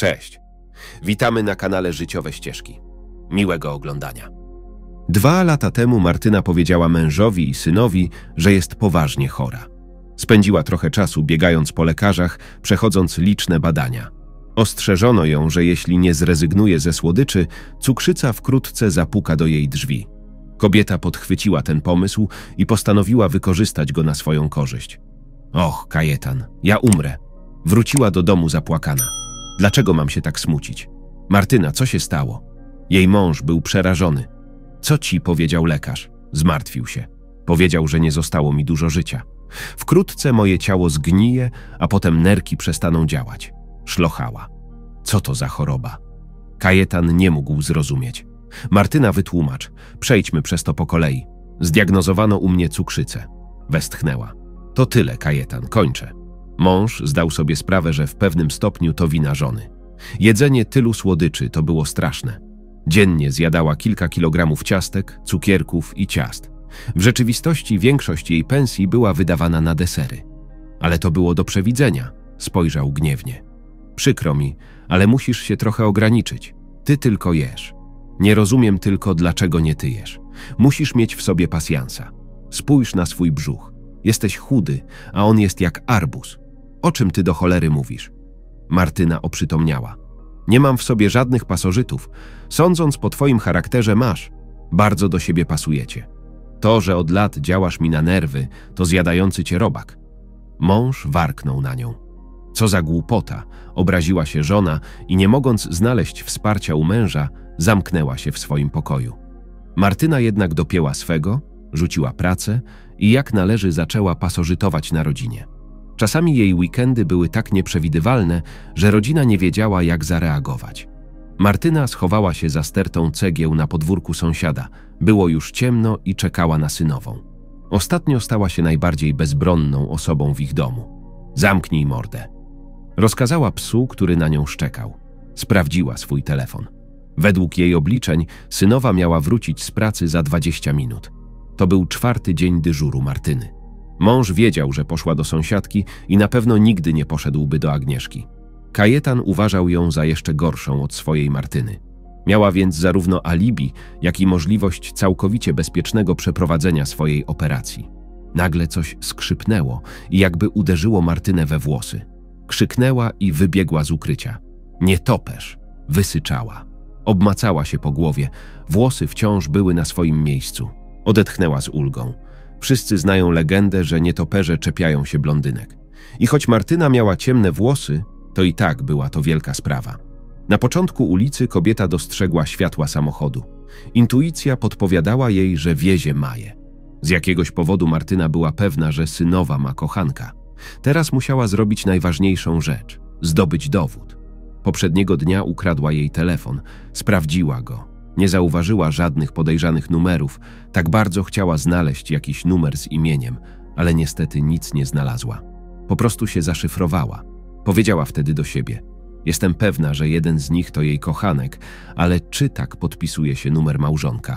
Cześć. Witamy na kanale Życiowe Ścieżki. Miłego oglądania. 2 lata temu Martyna powiedziała mężowi i synowi, że jest poważnie chora. Spędziła trochę czasu biegając po lekarzach, przechodząc liczne badania. Ostrzeżono ją, że jeśli nie zrezygnuje ze słodyczy, cukrzyca wkrótce zapuka do jej drzwi. Kobieta podchwyciła ten pomysł i postanowiła wykorzystać go na swoją korzyść. Och, Kajetan, ja umrę. Wróciła do domu zapłakana. Dlaczego mam się tak smucić? Martyna, co się stało? Jej mąż był przerażony. Co ci powiedział lekarz? Zmartwił się. Powiedział, że nie zostało mi dużo życia. Wkrótce moje ciało zgnije, a potem nerki przestaną działać. Szlochała. Co to za choroba? Kajetan nie mógł zrozumieć. Martyna, wytłumacz. Przejdźmy przez to po kolei. Zdiagnozowano u mnie cukrzycę. Westchnęła. To tyle, Kajetan, kończę. Mąż zdał sobie sprawę, że w pewnym stopniu to wina żony. Jedzenie tylu słodyczy to było straszne. Dziennie zjadała kilka kilogramów ciastek, cukierków i ciast. W rzeczywistości większość jej pensji była wydawana na desery. Ale to było do przewidzenia, spojrzał gniewnie. Przykro mi, ale musisz się trochę ograniczyć. Ty tylko jesz. Nie rozumiem tylko, dlaczego nie ty jesz. Musisz mieć w sobie pasjansa. Spójrz na swój brzuch. Jesteś chudy, a on jest jak arbuz. O czym ty do cholery mówisz? Martyna oprzytomniała. Nie mam w sobie żadnych pasożytów. Sądząc po twoim charakterze masz. Bardzo do siebie pasujecie. To, że od lat działasz mi na nerwy, to zjadający cię robak. Mąż warknął na nią. Co za głupota, obraziła się żona i nie mogąc znaleźć wsparcia u męża, zamknęła się w swoim pokoju. Martyna jednak dopięła swego, rzuciła pracę i jak należy zaczęła pasożytować na rodzinie. Czasami jej weekendy były tak nieprzewidywalne, że rodzina nie wiedziała, jak zareagować. Martyna schowała się za stertą cegieł na podwórku sąsiada. Było już ciemno i czekała na synową. Ostatnio stała się najbardziej bezbronną osobą w ich domu. Zamknij mordę. Rozkazała psu, który na nią szczekał. Sprawdziła swój telefon. Według jej obliczeń synowa miała wrócić z pracy za 20 minut. To był 4. dzień dyżuru Martyny. Mąż wiedział, że poszła do sąsiadki i na pewno nigdy nie poszedłby do Agnieszki. Kajetan uważał ją za jeszcze gorszą od swojej Martyny. Miała więc zarówno alibi, jak i możliwość całkowicie bezpiecznego przeprowadzenia swojej operacji. Nagle coś skrzypnęło i jakby uderzyło Martynę we włosy. Krzyknęła i wybiegła z ukrycia. Nietoperz! Wysyczała. Obmacała się po głowie. Włosy wciąż były na swoim miejscu. Odetchnęła z ulgą. Wszyscy znają legendę, że nietoperze czepiają się blondynek. I choć Martyna miała ciemne włosy, to i tak była to wielka sprawa. Na początku ulicy kobieta dostrzegła światła samochodu. Intuicja podpowiadała jej, że wiezie Maję. Z jakiegoś powodu Martyna była pewna, że synowa ma kochanka. Teraz musiała zrobić najważniejszą rzecz – zdobyć dowód. Poprzedniego dnia ukradła jej telefon, sprawdziła go. Nie zauważyła żadnych podejrzanych numerów, tak bardzo chciała znaleźć jakiś numer z imieniem, ale niestety nic nie znalazła. Po prostu się zaszyfrowała. Powiedziała wtedy do siebie: jestem pewna, że jeden z nich to jej kochanek, ale czy tak podpisuje się numer małżonka?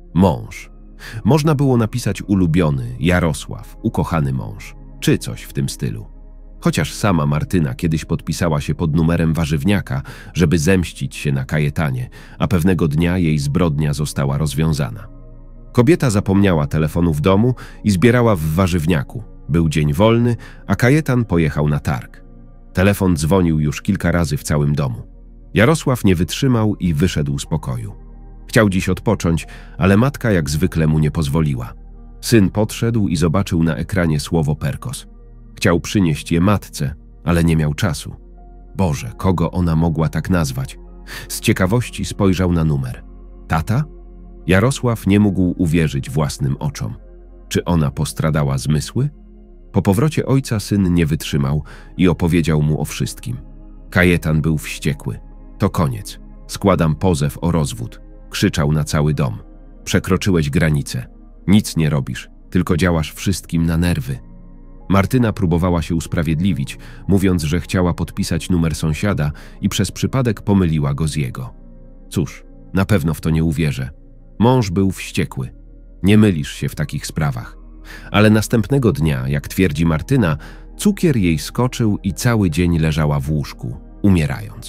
Mąż. Można było napisać ulubiony, Jarosław, ukochany mąż, czy coś w tym stylu. Chociaż sama Martyna kiedyś podpisała się pod numerem warzywniaka, żeby zemścić się na Kajetanie, a pewnego dnia jej zbrodnia została rozwiązana. Kobieta zapomniała telefonu w domu i zbierała w warzywniaku. Był dzień wolny, a Kajetan pojechał na targ. Telefon dzwonił już kilka razy w całym domu. Jarosław nie wytrzymał i wyszedł z pokoju. Chciał dziś odpocząć, ale matka jak zwykle mu nie pozwoliła. Syn podszedł i zobaczył na ekranie słowo Perkos. Chciał przynieść je matce, ale nie miał czasu. Boże, kogo ona mogła tak nazwać? Z ciekawości spojrzał na numer. Tata? Jarosław nie mógł uwierzyć własnym oczom. Czy ona postradała zmysły? Po powrocie ojca syn nie wytrzymał i opowiedział mu o wszystkim. Kajetan był wściekły. To koniec. Składam pozew o rozwód. Krzyczał na cały dom. Przekroczyłeś granicę. Nic nie robisz, tylko działasz wszystkim na nerwy. Martyna próbowała się usprawiedliwić, mówiąc, że chciała podpisać numer sąsiada i przez przypadek pomyliła go z jego. Cóż, na pewno w to nie uwierzę. Mąż był wściekły. Nie mylisz się w takich sprawach. Ale następnego dnia, jak twierdzi Martyna, cukier jej skoczył i cały dzień leżała w łóżku, umierając.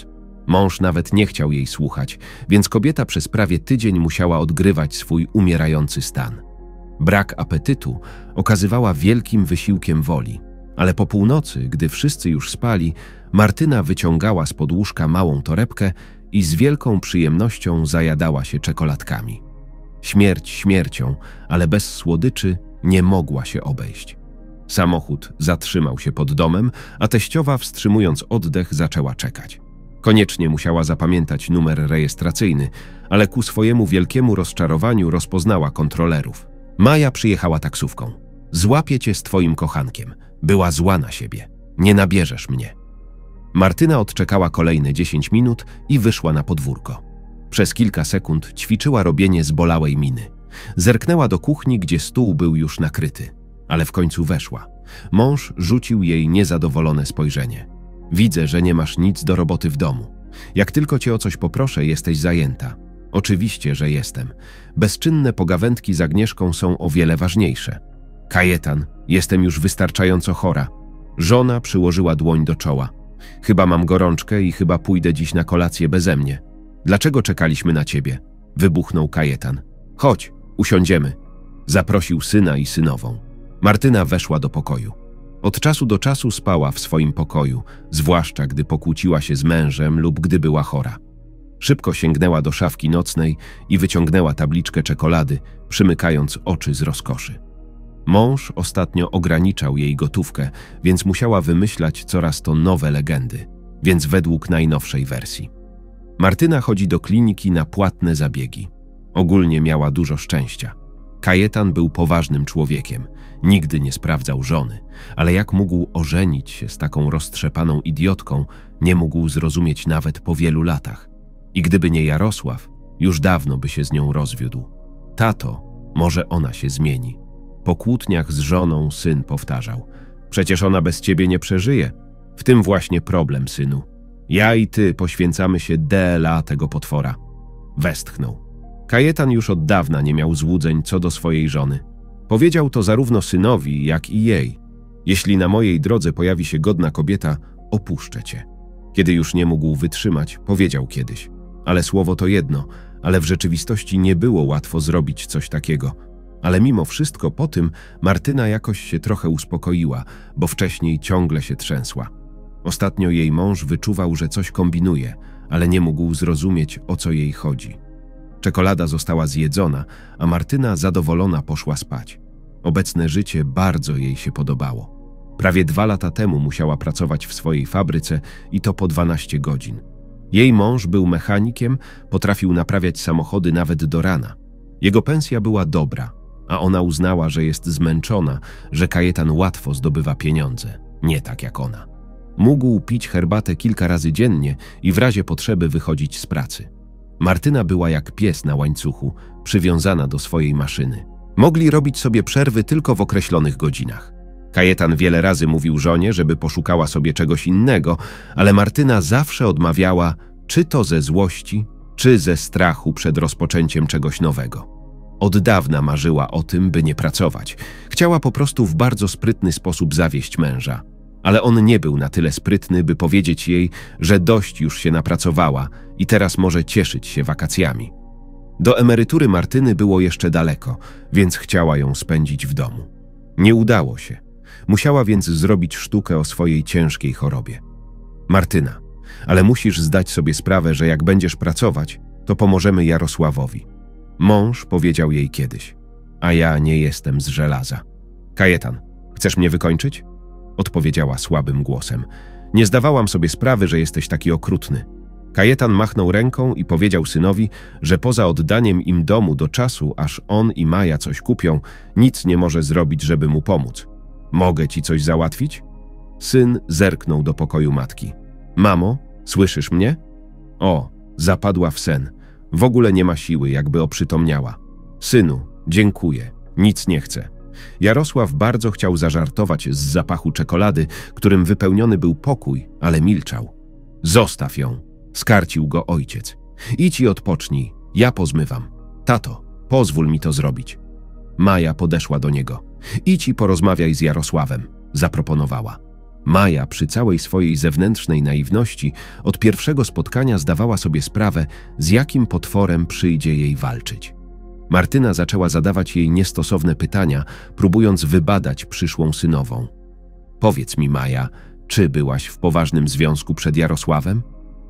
Mąż nawet nie chciał jej słuchać, więc kobieta przez prawie tydzień musiała odgrywać swój umierający stan. Brak apetytu okazywała wielkim wysiłkiem woli, ale po północy, gdy wszyscy już spali, Martyna wyciągała spod łóżka małą torebkę i z wielką przyjemnością zajadała się czekoladkami. Śmierć śmiercią, ale bez słodyczy nie mogła się obejść. Samochód zatrzymał się pod domem, a teściowa, wstrzymując oddech, zaczęła czekać. Koniecznie musiała zapamiętać numer rejestracyjny, ale ku swojemu wielkiemu rozczarowaniu rozpoznała kontrolerów. Maja przyjechała taksówką. Złapię cię z twoim kochankiem. Była zła na siebie. Nie nabierzesz mnie. Martyna odczekała kolejne 10 minut i wyszła na podwórko. Przez kilka sekund ćwiczyła robienie zbolałej miny. Zerknęła do kuchni, gdzie stół był już nakryty, ale w końcu weszła. Mąż rzucił jej niezadowolone spojrzenie. Widzę, że nie masz nic do roboty w domu. Jak tylko cię o coś poproszę, jesteś zajęta. Oczywiście, że jestem. Bezczynne pogawędki z Agnieszką są o wiele ważniejsze. Kajetan, jestem już wystarczająco chora. Żona przyłożyła dłoń do czoła. Chyba mam gorączkę i chyba pójdę dziś na kolację beze mnie. Dlaczego czekaliśmy na ciebie? Wybuchnął Kajetan. Chodź, usiądziemy. Zaprosił syna i synową. Martyna weszła do pokoju. Od czasu do czasu spała w swoim pokoju, zwłaszcza gdy pokłóciła się z mężem lub gdy była chora. Szybko sięgnęła do szafki nocnej i wyciągnęła tabliczkę czekolady, przymykając oczy z rozkoszy. Mąż ostatnio ograniczał jej gotówkę, więc musiała wymyślać coraz to nowe legendy, więc według najnowszej wersji. Martyna chodzi do kliniki na płatne zabiegi. Ogólnie miała dużo szczęścia. Kajetan był poważnym człowiekiem, nigdy nie sprawdzał żony, ale jak mógł ożenić się z taką roztrzepaną idiotką, nie mógł zrozumieć nawet po wielu latach. I gdyby nie Jarosław, już dawno by się z nią rozwiódł. Tato, może ona się zmieni. Po kłótniach z żoną syn powtarzał. Przecież ona bez ciebie nie przeżyje. W tym właśnie problem, synu. Ja i ty poświęcamy się DLA tego potwora. Westchnął. Kajetan już od dawna nie miał złudzeń co do swojej żony. Powiedział to zarówno synowi, jak i jej. Jeśli na mojej drodze pojawi się godna kobieta, opuszczę cię. Kiedy już nie mógł wytrzymać, powiedział kiedyś. Ale słowo to jedno, ale w rzeczywistości nie było łatwo zrobić coś takiego. Ale mimo wszystko po tym Martyna jakoś się trochę uspokoiła, bo wcześniej ciągle się trzęsła. Ostatnio jej mąż wyczuwał, że coś kombinuje, ale nie mógł zrozumieć, o co jej chodzi. Czekolada została zjedzona, a Martyna zadowolona poszła spać. Obecne życie bardzo jej się podobało. Prawie 2 lata temu musiała pracować w swojej fabryce i to po 12 godzin. Jej mąż był mechanikiem, potrafił naprawiać samochody nawet do rana. Jego pensja była dobra, a ona uznała, że jest zmęczona, że Kajetan łatwo zdobywa pieniądze, nie tak jak ona. Mógł pić herbatę kilka razy dziennie i w razie potrzeby wychodzić z pracy. Martyna była jak pies na łańcuchu, przywiązana do swojej maszyny. Mogli robić sobie przerwy tylko w określonych godzinach. Kajetan wiele razy mówił żonie, żeby poszukała sobie czegoś innego, ale Martyna zawsze odmawiała, czy to ze złości, czy ze strachu przed rozpoczęciem czegoś nowego. Od dawna marzyła o tym, by nie pracować. Chciała po prostu w bardzo sprytny sposób zawieść męża. Ale on nie był na tyle sprytny, by powiedzieć jej, że dość już się napracowała i teraz może cieszyć się wakacjami. Do emerytury Martyny było jeszcze daleko, więc chciała ją spędzić w domu. Nie udało się. Musiała więc zrobić sztukę o swojej ciężkiej chorobie. Martyna, ale musisz zdać sobie sprawę, że jak będziesz pracować, to pomożemy Jarosławowi. Mąż powiedział jej kiedyś, a ja nie jestem z żelaza. Kajetan, chcesz mnie wykończyć? Odpowiedziała słabym głosem. Nie zdawałam sobie sprawy, że jesteś taki okrutny. Kajetan machnął ręką i powiedział synowi, że poza oddaniem im domu do czasu, aż on i Maja coś kupią, nic nie może zrobić, żeby mu pomóc. Mogę ci coś załatwić? Syn zerknął do pokoju matki. Mamo, słyszysz mnie? O, zapadła w sen. W ogóle nie ma siły, jakby oprzytomniała. Synu, dziękuję, nic nie chcę. Jarosław bardzo chciał zażartować z zapachu czekolady, którym wypełniony był pokój, ale milczał. Zostaw ją, skarcił go ojciec. Idź i odpocznij, ja pozmywam. Tato, pozwól mi to zrobić. Maja podeszła do niego. Idź i porozmawiaj z Jarosławem, zaproponowała. Maja przy całej swojej zewnętrznej naiwności od pierwszego spotkania zdawała sobie sprawę, z jakim potworem przyjdzie jej walczyć. Martyna zaczęła zadawać jej niestosowne pytania, próbując wybadać przyszłą synową. Powiedz mi, Maja, czy byłaś w poważnym związku przed Jarosławem?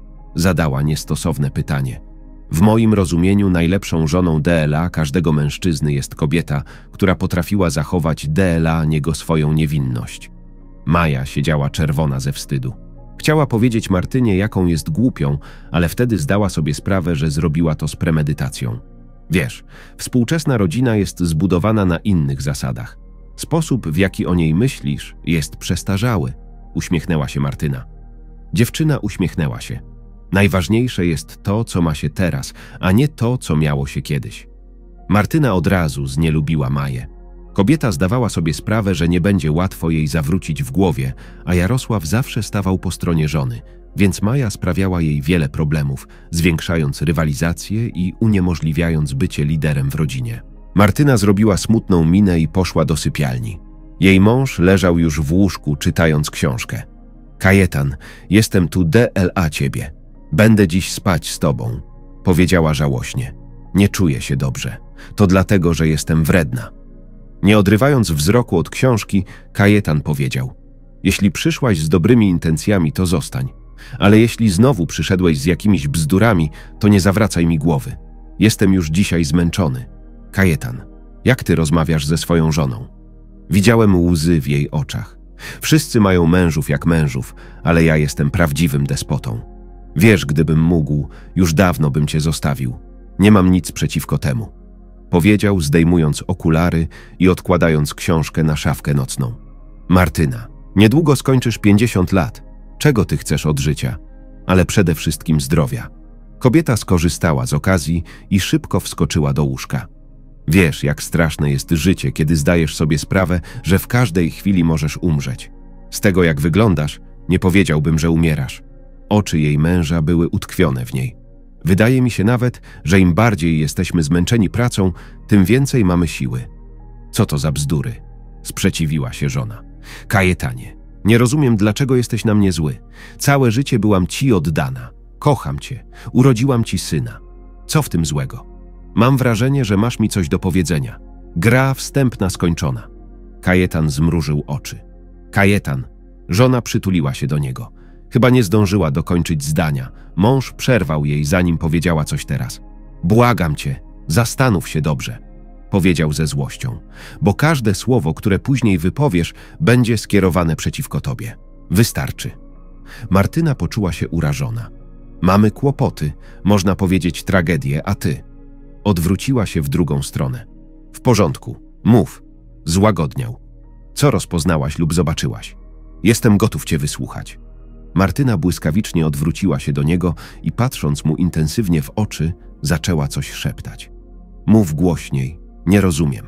Zadała niestosowne pytanie. W moim rozumieniu najlepszą żoną DLA każdego mężczyzny jest kobieta, która potrafiła zachować DLA niego swoją niewinność. Maja siedziała czerwona ze wstydu. Chciała powiedzieć Martynie, jaką jest głupią, ale wtedy zdała sobie sprawę, że zrobiła to z premedytacją. Wiesz, współczesna rodzina jest zbudowana na innych zasadach. Sposób, w jaki o niej myślisz, jest przestarzały, uśmiechnęła się Martyna. Dziewczyna uśmiechnęła się. Najważniejsze jest to, co ma się teraz, a nie to, co miało się kiedyś. Martyna od razu znielubiła Maję. Kobieta zdawała sobie sprawę, że nie będzie łatwo jej zawrócić w głowie, a Jarosław zawsze stawał po stronie żony, więc Maja sprawiała jej wiele problemów, zwiększając rywalizację i uniemożliwiając bycie liderem w rodzinie. Martyna zrobiła smutną minę i poszła do sypialni. Jej mąż leżał już w łóżku, czytając książkę. Kajetan, jestem tu DLA ciebie. Będę dziś spać z tobą, powiedziała żałośnie. Nie czuję się dobrze. To dlatego, że jestem wredna. Nie odrywając wzroku od książki, Kajetan powiedział: jeśli przyszłaś z dobrymi intencjami, to zostań. Ale jeśli znowu przyszedłeś z jakimiś bzdurami, to nie zawracaj mi głowy. Jestem już dzisiaj zmęczony. Kajetan, jak ty rozmawiasz ze swoją żoną? Widziałem łzy w jej oczach. Wszyscy mają mężów jak mężów, ale ja jestem prawdziwym despotą. Wiesz, gdybym mógł, już dawno bym cię zostawił. Nie mam nic przeciwko temu. Powiedział, zdejmując okulary i odkładając książkę na szafkę nocną. Martyna, niedługo skończysz 50 lat. Czego ty chcesz od życia? Ale przede wszystkim zdrowia. Kobieta skorzystała z okazji i szybko wskoczyła do łóżka. Wiesz, jak straszne jest życie, kiedy zdajesz sobie sprawę, że w każdej chwili możesz umrzeć. Z tego, jak wyglądasz, nie powiedziałbym, że umierasz. Oczy jej męża były utkwione w niej. Wydaje mi się nawet, że im bardziej jesteśmy zmęczeni pracą, tym więcej mamy siły. Co to za bzdury? Sprzeciwiła się żona. Kajetanie, nie rozumiem, dlaczego jesteś na mnie zły. Całe życie byłam ci oddana. Kocham cię. Urodziłam ci syna. Co w tym złego? Mam wrażenie, że masz mi coś do powiedzenia. Gra wstępna skończona. Kajetan zmrużył oczy. Kajetan. Żona przytuliła się do niego. Chyba nie zdążyła dokończyć zdania. Mąż przerwał jej, zanim powiedziała coś teraz. Błagam cię, zastanów się dobrze, powiedział ze złością, bo każde słowo, które później wypowiesz, będzie skierowane przeciwko tobie. Wystarczy. Martyna poczuła się urażona. Mamy kłopoty, można powiedzieć tragedię, a ty? Odwróciła się w drugą stronę. W porządku, mów. Złagodniał. Co rozpoznałaś lub zobaczyłaś? Jestem gotów cię wysłuchać. Martyna błyskawicznie odwróciła się do niego i patrząc mu intensywnie w oczy, zaczęła coś szeptać. Mów głośniej, nie rozumiem.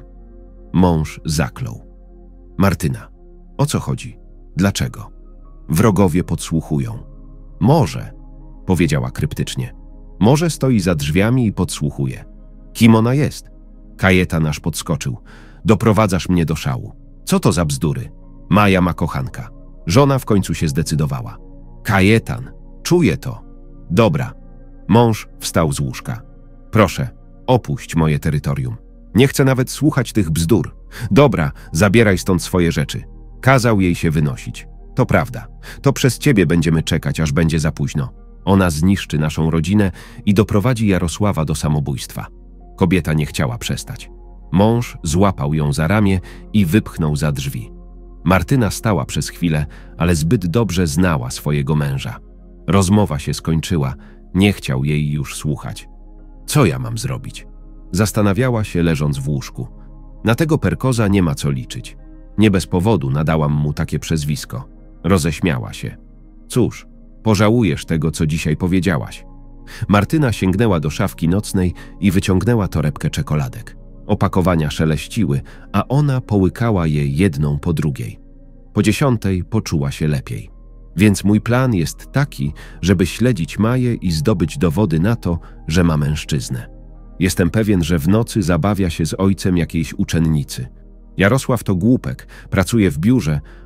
Mąż zaklął. Martyna, o co chodzi? Dlaczego? Wrogowie podsłuchują. Może, powiedziała kryptycznie. Może stoi za drzwiami i podsłuchuje. Kim ona jest? Kajetan aż podskoczył. Doprowadzasz mnie do szału. Co to za bzdury? Maja ma kochanka. Żona w końcu się zdecydowała. Kajetan, czuję to. Dobra. Mąż wstał z łóżka. Proszę, opuść moje terytorium. Nie chcę nawet słuchać tych bzdur. Dobra, zabieraj stąd swoje rzeczy. Kazał jej się wynosić. To prawda. To przez ciebie będziemy czekać, aż będzie za późno. Ona zniszczy naszą rodzinę i doprowadzi Jarosława do samobójstwa. Kobieta nie chciała przestać. Mąż złapał ją za ramię i wypchnął za drzwi. Martyna stała przez chwilę, ale zbyt dobrze znała swojego męża. Rozmowa się skończyła, nie chciał jej już słuchać. Co ja mam zrobić? Zastanawiała się, leżąc w łóżku. Na tego Perkoza nie ma co liczyć. Nie bez powodu nadałam mu takie przezwisko. Roześmiała się. Cóż, pożałujesz tego, co dzisiaj powiedziałaś. Martyna sięgnęła do szafki nocnej i wyciągnęła torebkę czekoladek. Opakowania szeleściły, a ona połykała je jedną po drugiej. Po 10 poczuła się lepiej. Więc mój plan jest taki, żeby śledzić Maję i zdobyć dowody na to, że ma mężczyznę. Jestem pewien, że w nocy zabawia się z ojcem jakiejś uczennicy. Jarosław to głupek, pracuje w biurze,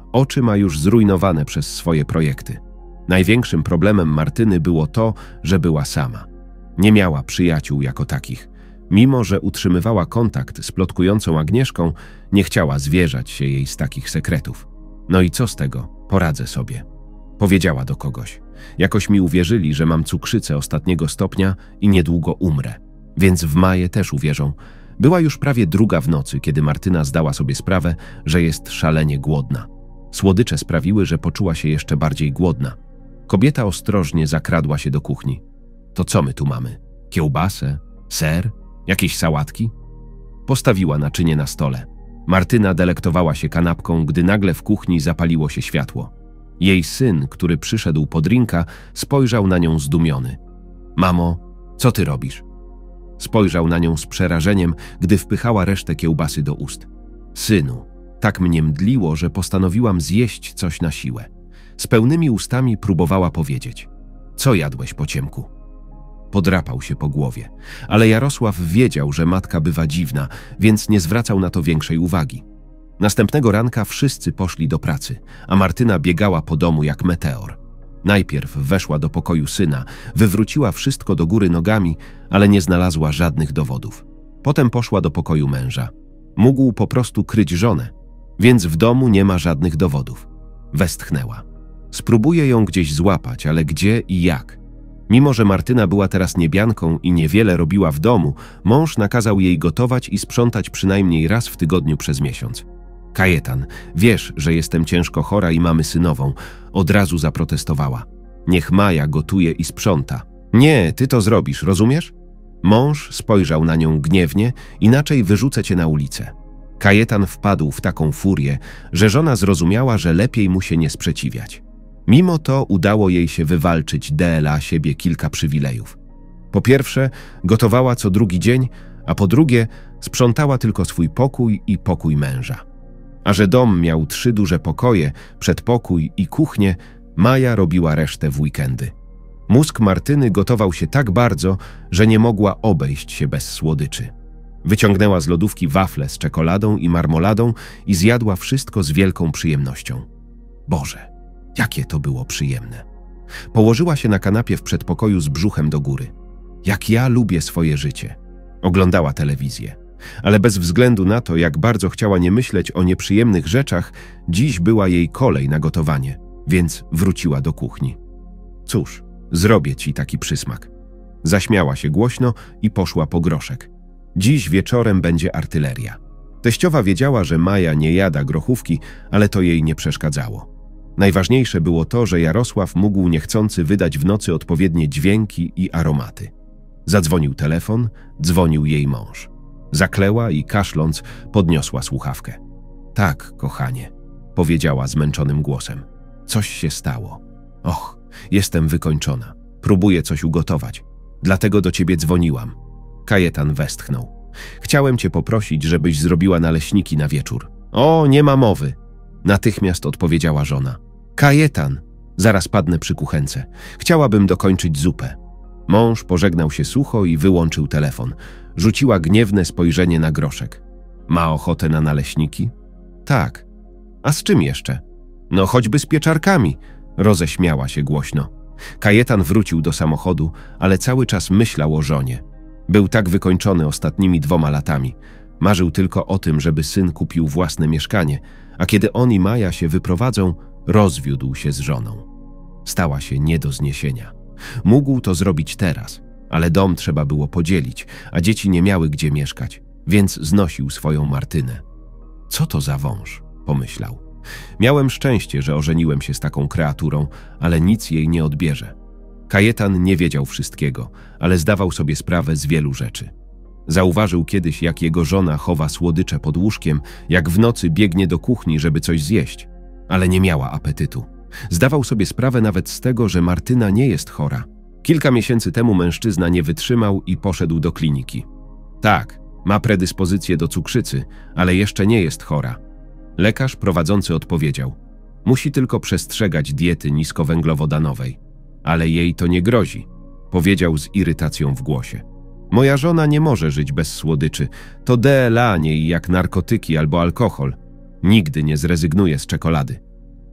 Oczy ma już zrujnowane przez swoje projekty. Największym problemem Martyny było to, że była sama. Nie miała przyjaciół jako takich. Mimo że utrzymywała kontakt z plotkującą Agnieszką, nie chciała zwierzać się jej z takich sekretów. No i co z tego? Poradzę sobie. Powiedziała do kogoś. Jakoś mi uwierzyli, że mam cukrzycę ostatniego stopnia i niedługo umrę. Więc w Maję też uwierzą. Była już prawie 2 w nocy, kiedy Martyna zdała sobie sprawę, że jest szalenie głodna. Słodycze sprawiły, że poczuła się jeszcze bardziej głodna. Kobieta ostrożnie zakradła się do kuchni. To co my tu mamy? Kiełbasę? Ser? Jakieś sałatki? Postawiła naczynie na stole. Martyna delektowała się kanapką, gdy nagle w kuchni zapaliło się światło. Jej syn, który przyszedł po drinka, spojrzał na nią zdumiony. Mamo, co ty robisz? Spojrzał na nią z przerażeniem, gdy wpychała resztę kiełbasy do ust. Synu, tak mnie mdliło, że postanowiłam zjeść coś na siłę. Z pełnymi ustami próbowała powiedzieć. Co jadłeś po ciemku? Podrapał się po głowie, ale Jarosław wiedział, że matka bywa dziwna, więc nie zwracał na to większej uwagi. Następnego ranka wszyscy poszli do pracy, a Martyna biegała po domu jak meteor. Najpierw weszła do pokoju syna, wywróciła wszystko do góry nogami, ale nie znalazła żadnych dowodów. Potem poszła do pokoju męża. Mógł po prostu kryć żonę, więc w domu nie ma żadnych dowodów. Westchnęła. Spróbuje ją gdzieś złapać, ale gdzie i jak? Mimo że Martyna była teraz niebianką i niewiele robiła w domu, mąż nakazał jej gotować i sprzątać przynajmniej raz w tygodniu przez miesiąc. Kajetan, wiesz, że jestem ciężko chora i mamy synową. Od razu zaprotestowała. Niech Maja gotuje i sprząta. Nie, ty to zrobisz, rozumiesz? Mąż spojrzał na nią gniewnie, inaczej wyrzucę cię na ulicę. Kajetan wpadł w taką furię, że żona zrozumiała, że lepiej mu się nie sprzeciwiać. Mimo to udało jej się wywalczyć dla siebie kilka przywilejów. Po pierwsze, gotowała co drugi dzień, a po drugie, sprzątała tylko swój pokój i pokój męża. A że dom miał 3 duże pokoje, przedpokój i kuchnię, Maja robiła resztę w weekendy. Mózg Martyny gotował się tak bardzo, że nie mogła obejść się bez słodyczy. Wyciągnęła z lodówki wafle z czekoladą i marmoladą i zjadła wszystko z wielką przyjemnością. Boże, jakie to było przyjemne. Położyła się na kanapie w przedpokoju z brzuchem do góry. Jak ja lubię swoje życie. Oglądała telewizję. Ale bez względu na to, jak bardzo chciała nie myśleć o nieprzyjemnych rzeczach, dziś była jej kolej na gotowanie, więc wróciła do kuchni. Cóż, zrobię ci taki przysmak. Zaśmiała się głośno i poszła po groszek. Dziś wieczorem będzie artyleria. Teściowa wiedziała, że Maja nie jada grochówki, ale to jej nie przeszkadzało. Najważniejsze było to, że Jarosław mógł niechcący wydać w nocy odpowiednie dźwięki i aromaty. Zadzwonił telefon, dzwonił jej mąż. Zakleła i kaszląc podniosła słuchawkę. Tak, kochanie, powiedziała zmęczonym głosem. Coś się stało. Och, jestem wykończona. Próbuję coś ugotować. Dlatego do ciebie dzwoniłam. Kajetan westchnął. Chciałem cię poprosić, żebyś zrobiła naleśniki na wieczór. O, nie ma mowy. Natychmiast odpowiedziała żona. Kajetan, zaraz padnę przy kuchence. Chciałabym dokończyć zupę. Mąż pożegnał się sucho i wyłączył telefon. Rzuciła gniewne spojrzenie na groszek. Ma ochotę na naleśniki? Tak. A z czym jeszcze? No choćby z pieczarkami, roześmiała się głośno. Kajetan wrócił do samochodu, ale cały czas myślał o żonie. Był tak wykończony ostatnimi 2 latami. Marzył tylko o tym, żeby syn kupił własne mieszkanie, a kiedy on i Maja się wyprowadzą, rozwiódł się z żoną. Stała się nie do zniesienia. Mógł to zrobić teraz, ale dom trzeba było podzielić, a dzieci nie miały gdzie mieszkać, więc znosił swoją Martynę. Co to za wąż? Pomyślał. Miałem szczęście, że ożeniłem się z taką kreaturą, ale nic jej nie odbierze. Kajetan nie wiedział wszystkiego, ale zdawał sobie sprawę z wielu rzeczy. Zauważył kiedyś, jak jego żona chowa słodycze pod łóżkiem, jak w nocy biegnie do kuchni, żeby coś zjeść, ale nie miała apetytu. Zdawał sobie sprawę nawet z tego, że Martyna nie jest chora. Kilka miesięcy temu mężczyzna nie wytrzymał i poszedł do kliniki. Tak, ma predyspozycję do cukrzycy, ale jeszcze nie jest chora. Lekarz prowadzący odpowiedział: musi tylko przestrzegać diety niskowęglowodanowej. Ale jej to nie grozi, powiedział z irytacją w głosie. Moja żona nie może żyć bez słodyczy. To dla niej jak narkotyki albo alkohol. Nigdy nie zrezygnuje z czekolady.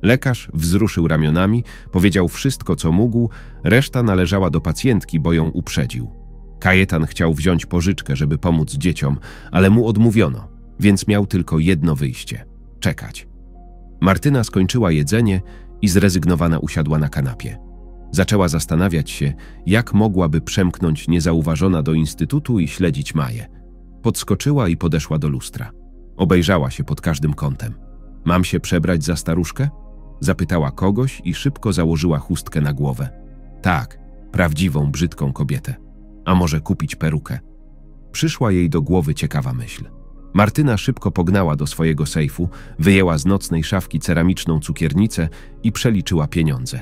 Lekarz wzruszył ramionami, powiedział wszystko, co mógł, reszta należała do pacjentki, bo ją uprzedził. Kajetan chciał wziąć pożyczkę, żeby pomóc dzieciom, ale mu odmówiono, więc miał tylko jedno wyjście – czekać. Martyna skończyła jedzenie i zrezygnowana usiadła na kanapie. Zaczęła zastanawiać się, jak mogłaby przemknąć niezauważona do instytutu i śledzić Maję. Podskoczyła i podeszła do lustra. Obejrzała się pod każdym kątem. Mam się przebrać za staruszkę? Zapytała kogoś i szybko założyła chustkę na głowę. Tak, prawdziwą, brzydką kobietę. A może kupić perukę? Przyszła jej do głowy ciekawa myśl. Martyna szybko pognała do swojego sejfu, wyjęła z nocnej szafki ceramiczną cukiernicę i przeliczyła pieniądze.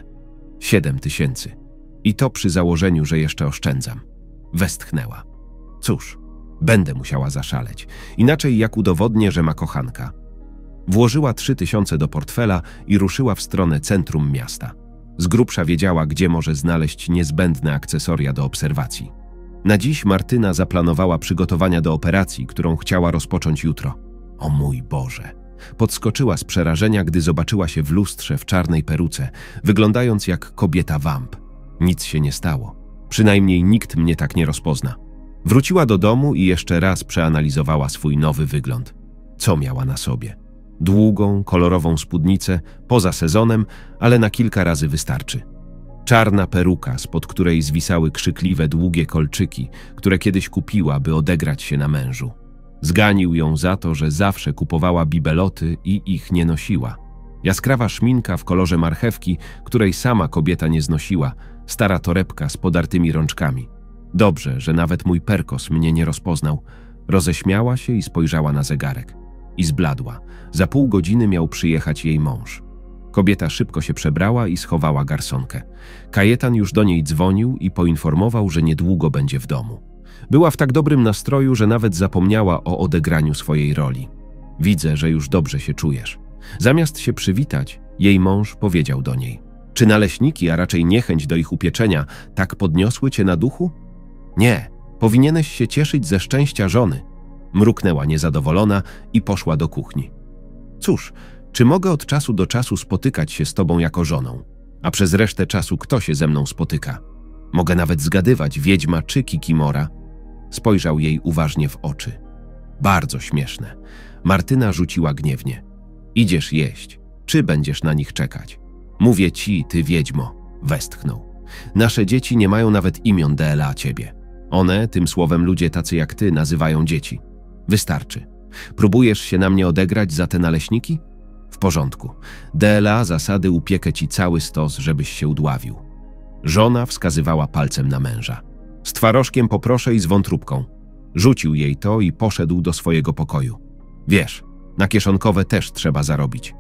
7 000. I to przy założeniu, że jeszcze oszczędzam. Westchnęła. Cóż, będę musiała zaszaleć. Inaczej jak udowodnię, że ma kochanka. Włożyła 3 000 do portfela i ruszyła w stronę centrum miasta. Z grubsza wiedziała, gdzie może znaleźć niezbędne akcesoria do obserwacji. Na dziś Martyna zaplanowała przygotowania do operacji, którą chciała rozpocząć jutro. O mój Boże! Podskoczyła z przerażenia, gdy zobaczyła się w lustrze w czarnej peruce, wyglądając jak kobieta wamp. Nic się nie stało. Przynajmniej nikt mnie tak nie rozpozna. Wróciła do domu i jeszcze raz przeanalizowała swój nowy wygląd. Co miała na sobie? Długą, kolorową spódnicę, poza sezonem, ale na kilka razy wystarczy. Czarna peruka, spod której zwisały krzykliwe, długie kolczyki, które kiedyś kupiła, by odegrać się na mężu. Zganił ją za to, że zawsze kupowała bibeloty i ich nie nosiła. Jaskrawa szminka w kolorze marchewki, której sama kobieta nie znosiła, stara torebka z podartymi rączkami. Dobrze, że nawet mój perkos mnie nie rozpoznał. Roześmiała się i spojrzała na zegarek. I zbladła. Za pół godziny miał przyjechać jej mąż. Kobieta szybko się przebrała i schowała garsonkę. Kajetan już do niej dzwonił i poinformował, że niedługo będzie w domu. Była w tak dobrym nastroju, że nawet zapomniała o odegraniu swojej roli. Widzę, że już dobrze się czujesz. Zamiast się przywitać, jej mąż powiedział do niej: czy naleśniki, a raczej niechęć do ich upieczenia, tak podniosły cię na duchu? Nie, powinieneś się cieszyć ze szczęścia żony. Mruknęła niezadowolona i poszła do kuchni. Cóż, czy mogę od czasu do czasu spotykać się z tobą jako żoną? A przez resztę czasu kto się ze mną spotyka? Mogę nawet zgadywać, wiedźma czy kikimora? Spojrzał jej uważnie w oczy. Bardzo śmieszne. Martyna rzuciła gniewnie. Idziesz jeść, czy będziesz na nich czekać? Mówię ci, ty wiedźmo, westchnął. Nasze dzieci nie mają nawet imion dla ciebie. One, tym słowem ludzie tacy jak ty, nazywają dzieci. Wystarczy. Próbujesz się na mnie odegrać za te naleśniki? W porządku. DLA zasady upiekę ci cały stos, żebyś się udławił. Żona wskazywała palcem na męża. Z twarożkiem poproszę i z wątróbką. Rzucił jej to i poszedł do swojego pokoju. Wiesz, na kieszonkowe też trzeba zarobić.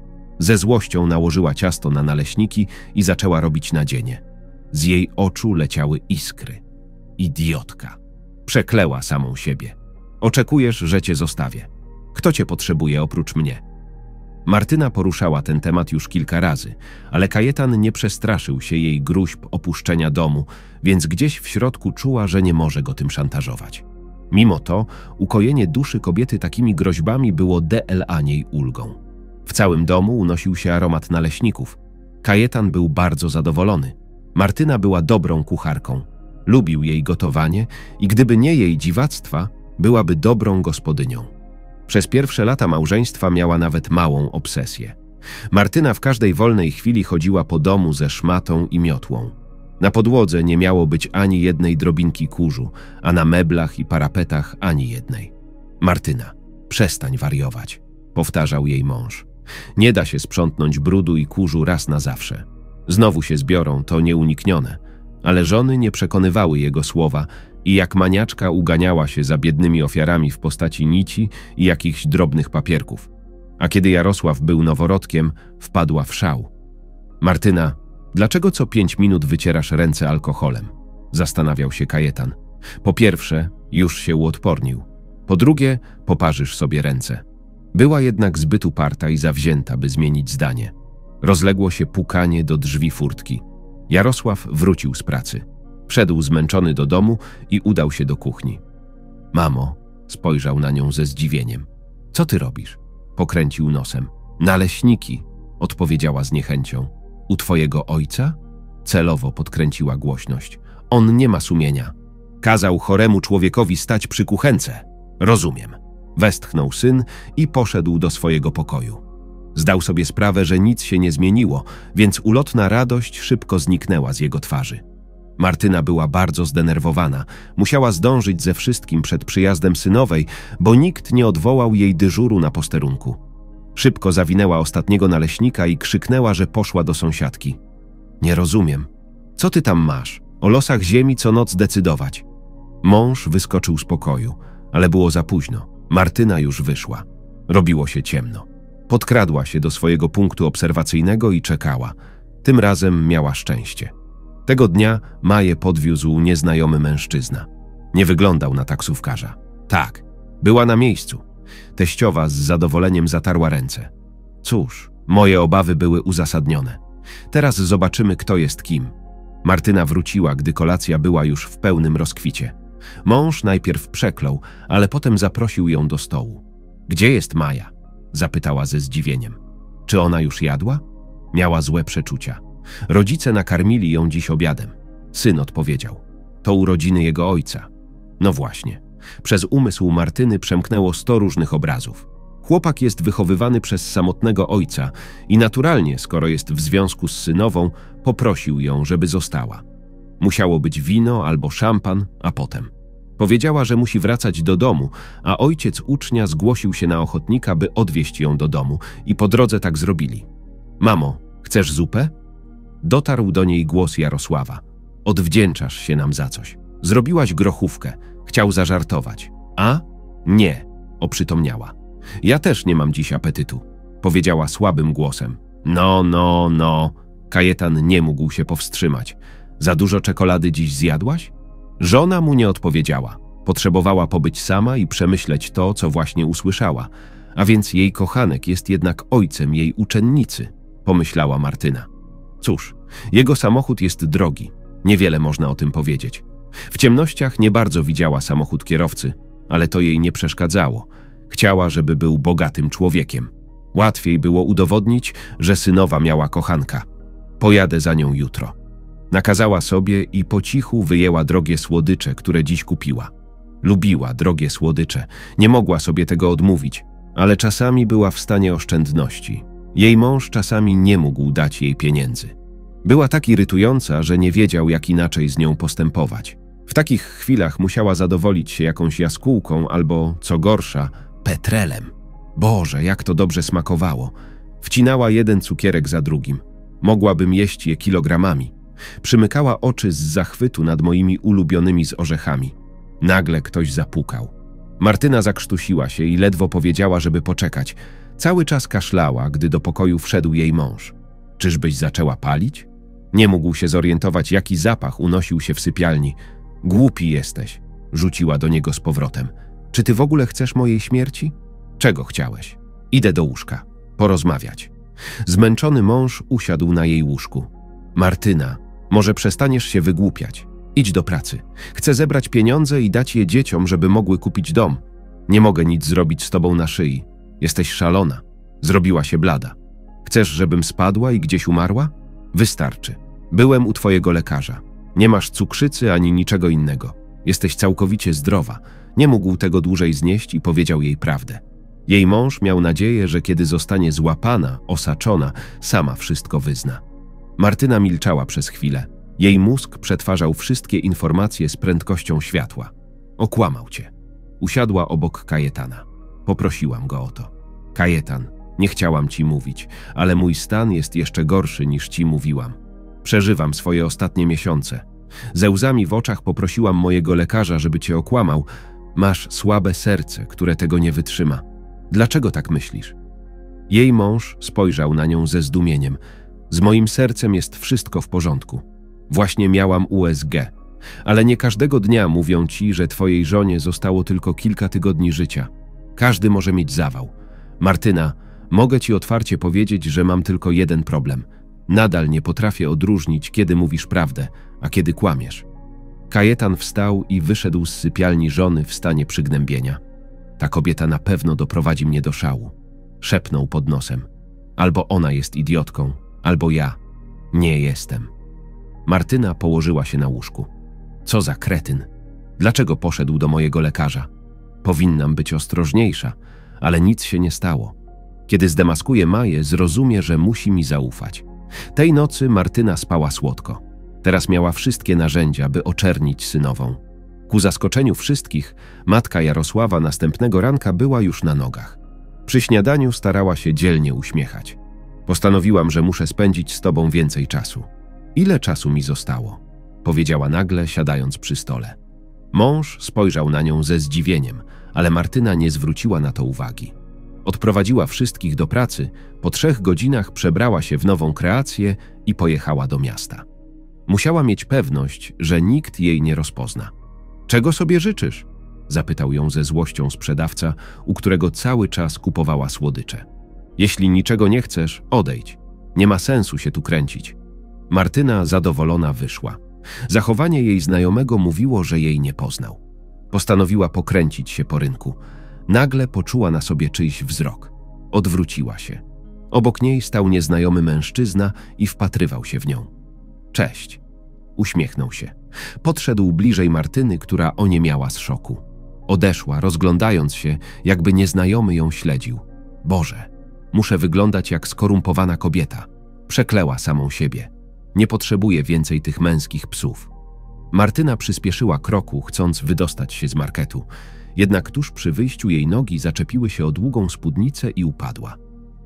Ze złością nałożyła ciasto na naleśniki i zaczęła robić nadzienie. Z jej oczu leciały iskry. Idiotka. Przekleła samą siebie. Oczekujesz, że cię zostawię. Kto cię potrzebuje oprócz mnie? Martyna poruszała ten temat już kilka razy, ale Kajetan nie przestraszył się jej gróźb opuszczenia domu, więc gdzieś w środku czuła, że nie może go tym szantażować. Mimo to ukojenie duszy kobiety takimi groźbami było dla niej ulgą. W całym domu unosił się aromat naleśników. Kajetan był bardzo zadowolony. Martyna była dobrą kucharką. Lubił jej gotowanie i gdyby nie jej dziwactwa, byłaby dobrą gospodynią. Przez pierwsze lata małżeństwa miała nawet małą obsesję. Martyna w każdej wolnej chwili chodziła po domu ze szmatą i miotłą. Na podłodze nie miało być ani jednej drobinki kurzu, a na meblach i parapetach ani jednej. Martyna, przestań wariować, powtarzał jej mąż. Nie da się sprzątnąć brudu i kurzu raz na zawsze. Znowu się zbiorą, to nieuniknione. Ale żony nie przekonywały jego słowa i jak maniaczka uganiała się za biednymi ofiarami w postaci nici i jakichś drobnych papierków. A kiedy Jarosław był noworodkiem, wpadła w szał. Martyna, dlaczego co 5 minut wycierasz ręce alkoholem? Zastanawiał się Kajetan. Po pierwsze, już się uodpornił. Po drugie, poparzysz sobie ręce. Była jednak zbyt uparta i zawzięta, by zmienić zdanie. Rozległo się pukanie do drzwi furtki. Jarosław wrócił z pracy. Wszedł zmęczony do domu i udał się do kuchni. Mamo, spojrzał na nią ze zdziwieniem. Co ty robisz? Pokręcił nosem. Naleśniki. odpowiedziała z niechęcią. U twojego ojca? Celowo podkręciła głośność. On nie ma sumienia. Kazał choremu człowiekowi stać przy kuchence. Rozumiem. Westchnął syn i poszedł do swojego pokoju. Zdał sobie sprawę, że nic się nie zmieniło, więc ulotna radość szybko zniknęła z jego twarzy. Martyna była bardzo zdenerwowana. Musiała zdążyć ze wszystkim przed przyjazdem synowej, bo nikt nie odwołał jej dyżuru na posterunku. Szybko zawinęła ostatniego naleśnika i krzyknęła, że poszła do sąsiadki. Nie rozumiem. Co ty tam masz? O losach ziemi co noc decydować. Mąż wyskoczył z pokoju, ale było za późno. Martyna już wyszła. Robiło się ciemno. Podkradła się do swojego punktu obserwacyjnego i czekała. Tym razem miała szczęście. Tego dnia Maję podwiózł nieznajomy mężczyzna. Nie wyglądał na taksówkarza. Tak, była na miejscu. Teściowa z zadowoleniem zatarła ręce. Cóż, moje obawy były uzasadnione. Teraz zobaczymy, kto jest kim. Martyna wróciła, gdy kolacja była już w pełnym rozkwicie. Mąż najpierw przeklął, ale potem zaprosił ją do stołu. Gdzie jest Maja? Zapytała ze zdziwieniem. Czy ona już jadła? Miała złe przeczucia. Rodzice nakarmili ją dziś obiadem. Syn odpowiedział. To urodziny jego ojca. No właśnie. Przez umysł Martyny przemknęło 100 różnych obrazów. Chłopak jest wychowywany przez samotnego ojca i naturalnie, skoro jest w związku z synową, poprosił ją, żeby została. Musiało być wino albo szampan, a potem. Powiedziała, że musi wracać do domu, a ojciec ucznia zgłosił się na ochotnika, by odwieźć ją do domu i po drodze tak zrobili. Mamo, chcesz zupę? Dotarł do niej głos Jarosława. Odwdzięczasz się nam za coś. Zrobiłaś grochówkę. Chciał zażartować. A? Nie, oprzytomniała. Ja też nie mam dziś apetytu, powiedziała słabym głosem. No. Kajetan nie mógł się powstrzymać. Za dużo czekolady dziś zjadłaś? Żona mu nie odpowiedziała. Potrzebowała pobyć sama i przemyśleć to, co właśnie usłyszała. A więc jej kochanek jest jednak ojcem jej uczennicy, pomyślała Martyna. Cóż, jego samochód jest drogi. Niewiele można o tym powiedzieć. W ciemnościach nie bardzo widziała samochód kierowcy, ale to jej nie przeszkadzało. Chciała, żeby był bogatym człowiekiem. Łatwiej było udowodnić, że synowa miała kochanka. Pojadę za nią jutro. Nakazała sobie i po cichu wyjęła drogie słodycze, które dziś kupiła. Lubiła drogie słodycze, nie mogła sobie tego odmówić, ale czasami była w stanie oszczędności. Jej mąż czasami nie mógł dać jej pieniędzy. Była tak irytująca, że nie wiedział, jak inaczej z nią postępować. W takich chwilach musiała zadowolić się jakąś jaskółką albo, co gorsza, petrelem. Boże, jak to dobrze smakowało. Wcinała jeden cukierek za drugim. Mogłabym jeść je kilogramami. Przymykała oczy z zachwytu nad moimi ulubionymi z orzechami. Nagle ktoś zapukał. Martyna zakrztusiła się i ledwo powiedziała, żeby poczekać. Cały czas kaszlała, gdy do pokoju wszedł jej mąż. Czyżbyś zaczęła palić? Nie mógł się zorientować, jaki zapach unosił się w sypialni. Głupi jesteś, rzuciła do niego z powrotem. Czy ty w ogóle chcesz mojej śmierci? Czego chciałeś? Idę do łóżka. Porozmawiać. Zmęczony mąż usiadł na jej łóżku. Martyna, może przestaniesz się wygłupiać. Idź do pracy. Chcę zebrać pieniądze i dać je dzieciom, żeby mogły kupić dom. Nie mogę nic zrobić z tobą na szyi. Jesteś szalona. Zrobiła się blada. Chcesz, żebym spadła i gdzieś umarła? Wystarczy. Byłem u twojego lekarza. Nie masz cukrzycy ani niczego innego. Jesteś całkowicie zdrowa. Nie mógł tego dłużej znieść i powiedział jej prawdę. Jej mąż miał nadzieję, że kiedy zostanie złapana, osaczona, sama wszystko wyzna. Martyna milczała przez chwilę. Jej mózg przetwarzał wszystkie informacje z prędkością światła. Okłamał cię. Usiadła obok Kajetana. Poprosiłam go o to. Kajetan, nie chciałam ci mówić, ale mój stan jest jeszcze gorszy niż ci mówiłam. Przeżywam swoje ostatnie miesiące. Ze łzami w oczach poprosiłam mojego lekarza, żeby cię okłamał. Masz słabe serce, które tego nie wytrzyma. Dlaczego tak myślisz? Jej mąż spojrzał na nią ze zdumieniem. Z moim sercem jest wszystko w porządku. Właśnie miałam USG, ale nie każdego dnia mówią ci, że twojej żonie zostało tylko kilka tygodni życia. Każdy może mieć zawał. Martyna, mogę ci otwarcie powiedzieć, że mam tylko jeden problem. Nadal nie potrafię odróżnić, kiedy mówisz prawdę, a kiedy kłamiesz. Kajetan wstał i wyszedł z sypialni żony w stanie przygnębienia. Ta kobieta na pewno doprowadzi mnie do szału. Szepnął pod nosem. Albo ona jest idiotką, albo ja nie jestem. Martyna położyła się na łóżku. Co za kretyn. Dlaczego poszedł do mojego lekarza? Powinnam być ostrożniejsza, ale nic się nie stało. Kiedy zdemaskuję Maję, zrozumie, że musi mi zaufać. Tej nocy Martyna spała słodko. Teraz miała wszystkie narzędzia, by oczernić synową. Ku zaskoczeniu wszystkich, matka Jarosława następnego ranka była już na nogach. Przy śniadaniu starała się dzielnie uśmiechać. Postanowiłam, że muszę spędzić z tobą więcej czasu. Ile czasu mi zostało? Powiedziała nagle, siadając przy stole. Mąż spojrzał na nią ze zdziwieniem, ale Martyna nie zwróciła na to uwagi. Odprowadziła wszystkich do pracy, po 3 godzinach przebrała się w nową kreację i pojechała do miasta. Musiała mieć pewność, że nikt jej nie rozpozna. Czego sobie życzysz? Zapytał ją ze złością sprzedawca, u którego cały czas kupowała słodycze. Jeśli niczego nie chcesz, odejdź. Nie ma sensu się tu kręcić. Martyna zadowolona wyszła. Zachowanie jej znajomego mówiło, że jej nie poznał. Postanowiła pokręcić się po rynku. Nagle poczuła na sobie czyjś wzrok. Odwróciła się. Obok niej stał nieznajomy mężczyzna i wpatrywał się w nią. Cześć. Uśmiechnął się. Podszedł bliżej Martyny, która oniemiała z szoku. Odeszła, rozglądając się, jakby nieznajomy ją śledził. Boże, muszę wyglądać jak skorumpowana kobieta. Przeklęła samą siebie. Nie potrzebuje więcej tych męskich psów. Martyna przyspieszyła kroku, chcąc wydostać się z marketu. Jednak tuż przy wyjściu jej nogi zaczepiły się o długą spódnicę i upadła.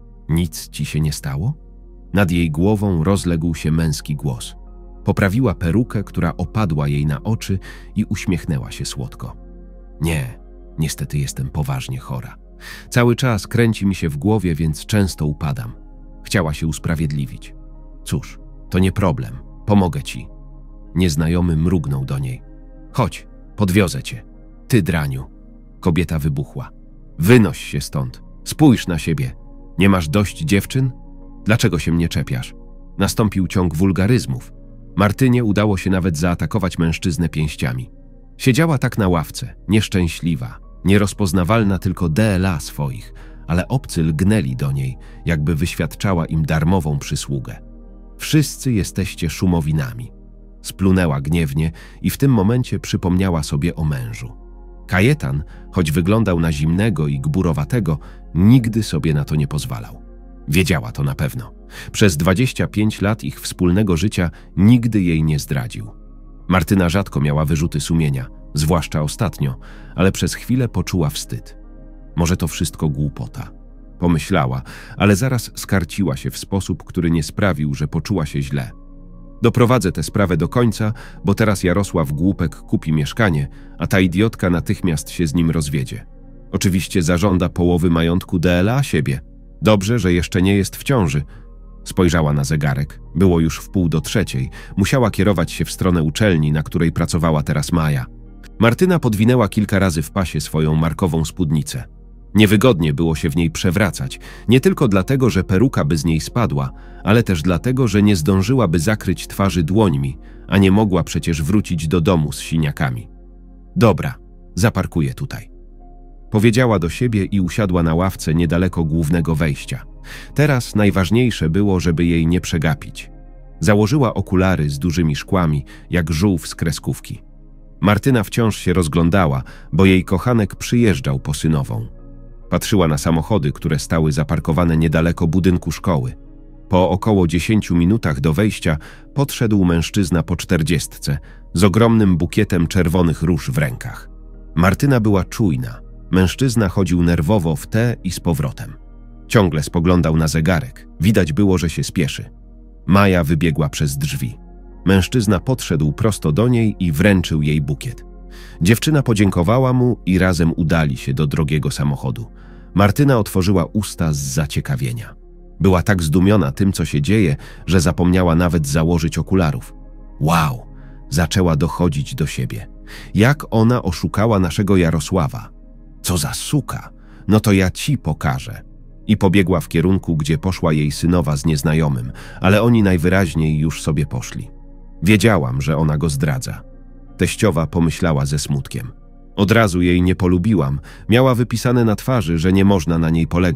Nic ci się nie stało? Nad jej głową rozległ się męski głos. Poprawiła perukę, która opadła jej na oczy i uśmiechnęła się słodko. Nie, niestety jestem poważnie chora. Cały czas kręci mi się w głowie, więc często upadam. Chciała się usprawiedliwić. Cóż, to nie problem, pomogę ci. Nieznajomy mrugnął do niej. Chodź, podwiozę cię. Ty, draniu. Kobieta wybuchła. Wynoś się stąd. Spójrz na siebie. Nie masz dość dziewczyn? Dlaczego się mnie czepiasz? Nastąpił ciąg wulgaryzmów. Martynie udało się nawet zaatakować mężczyznę pięściami. Siedziała tak na ławce, nieszczęśliwa, nierozpoznawalna tylko DLA swoich, ale obcy lgnęli do niej, jakby wyświadczała im darmową przysługę. Wszyscy jesteście szumowinami. Splunęła gniewnie i w tym momencie przypomniała sobie o mężu. Kajetan, choć wyglądał na zimnego i gburowatego, nigdy sobie na to nie pozwalał. Wiedziała to na pewno. Przez 25 lat ich wspólnego życia nigdy jej nie zdradził. Martyna rzadko miała wyrzuty sumienia, zwłaszcza ostatnio, ale przez chwilę poczuła wstyd. Może to wszystko głupota. Pomyślała, ale zaraz skarciła się w sposób, który nie sprawił, że poczuła się źle. Doprowadzę tę sprawę do końca, bo teraz Jarosław Głupek kupi mieszkanie, a ta idiotka natychmiast się z nim rozwiedzie. Oczywiście zażąda połowy majątku DLA siebie. Dobrze, że jeszcze nie jest w ciąży. Spojrzała na zegarek. Było już 2:45. Musiała kierować się w stronę uczelni, na której pracowała teraz Maja. Martyna podwinęła kilka razy w pasie swoją markową spódnicę. Niewygodnie było się w niej przewracać, nie tylko dlatego, że peruka by z niej spadła, ale też dlatego, że nie zdążyłaby zakryć twarzy dłońmi, a nie mogła przecież wrócić do domu z siniakami. Dobra, zaparkuję tutaj. Powiedziała do siebie i usiadła na ławce niedaleko głównego wejścia. Teraz najważniejsze było, żeby jej nie przegapić. Założyła okulary z dużymi szkłami, jak żółw z kreskówki. Martyna wciąż się rozglądała, bo jej kochanek przyjeżdżał po synową. Patrzyła na samochody, które stały zaparkowane niedaleko budynku szkoły. Po około 10 minutach do wejścia podszedł mężczyzna po 40 z ogromnym bukietem czerwonych róż w rękach. Martyna była czujna. Mężczyzna chodził nerwowo w te i z powrotem. Ciągle spoglądał na zegarek. Widać było, że się spieszy. Maja wybiegła przez drzwi. Mężczyzna podszedł prosto do niej i wręczył jej bukiet. Dziewczyna podziękowała mu i razem udali się do drogiego samochodu. Martyna otworzyła usta z zaciekawienia. Była tak zdumiona tym, co się dzieje, że zapomniała nawet założyć okularów. Wow! Zaczęła dochodzić do siebie. Jak ona oszukała naszego Jarosława? Co za suka! No to ja ci pokażę. I pobiegła w kierunku, gdzie poszła jej synowa z nieznajomym, ale oni najwyraźniej już sobie poszli. Wiedziałam, że ona go zdradza. Teściowa pomyślała ze smutkiem. Od razu jej nie polubiłam, miała wypisane na twarzy, że nie można na niej polegać.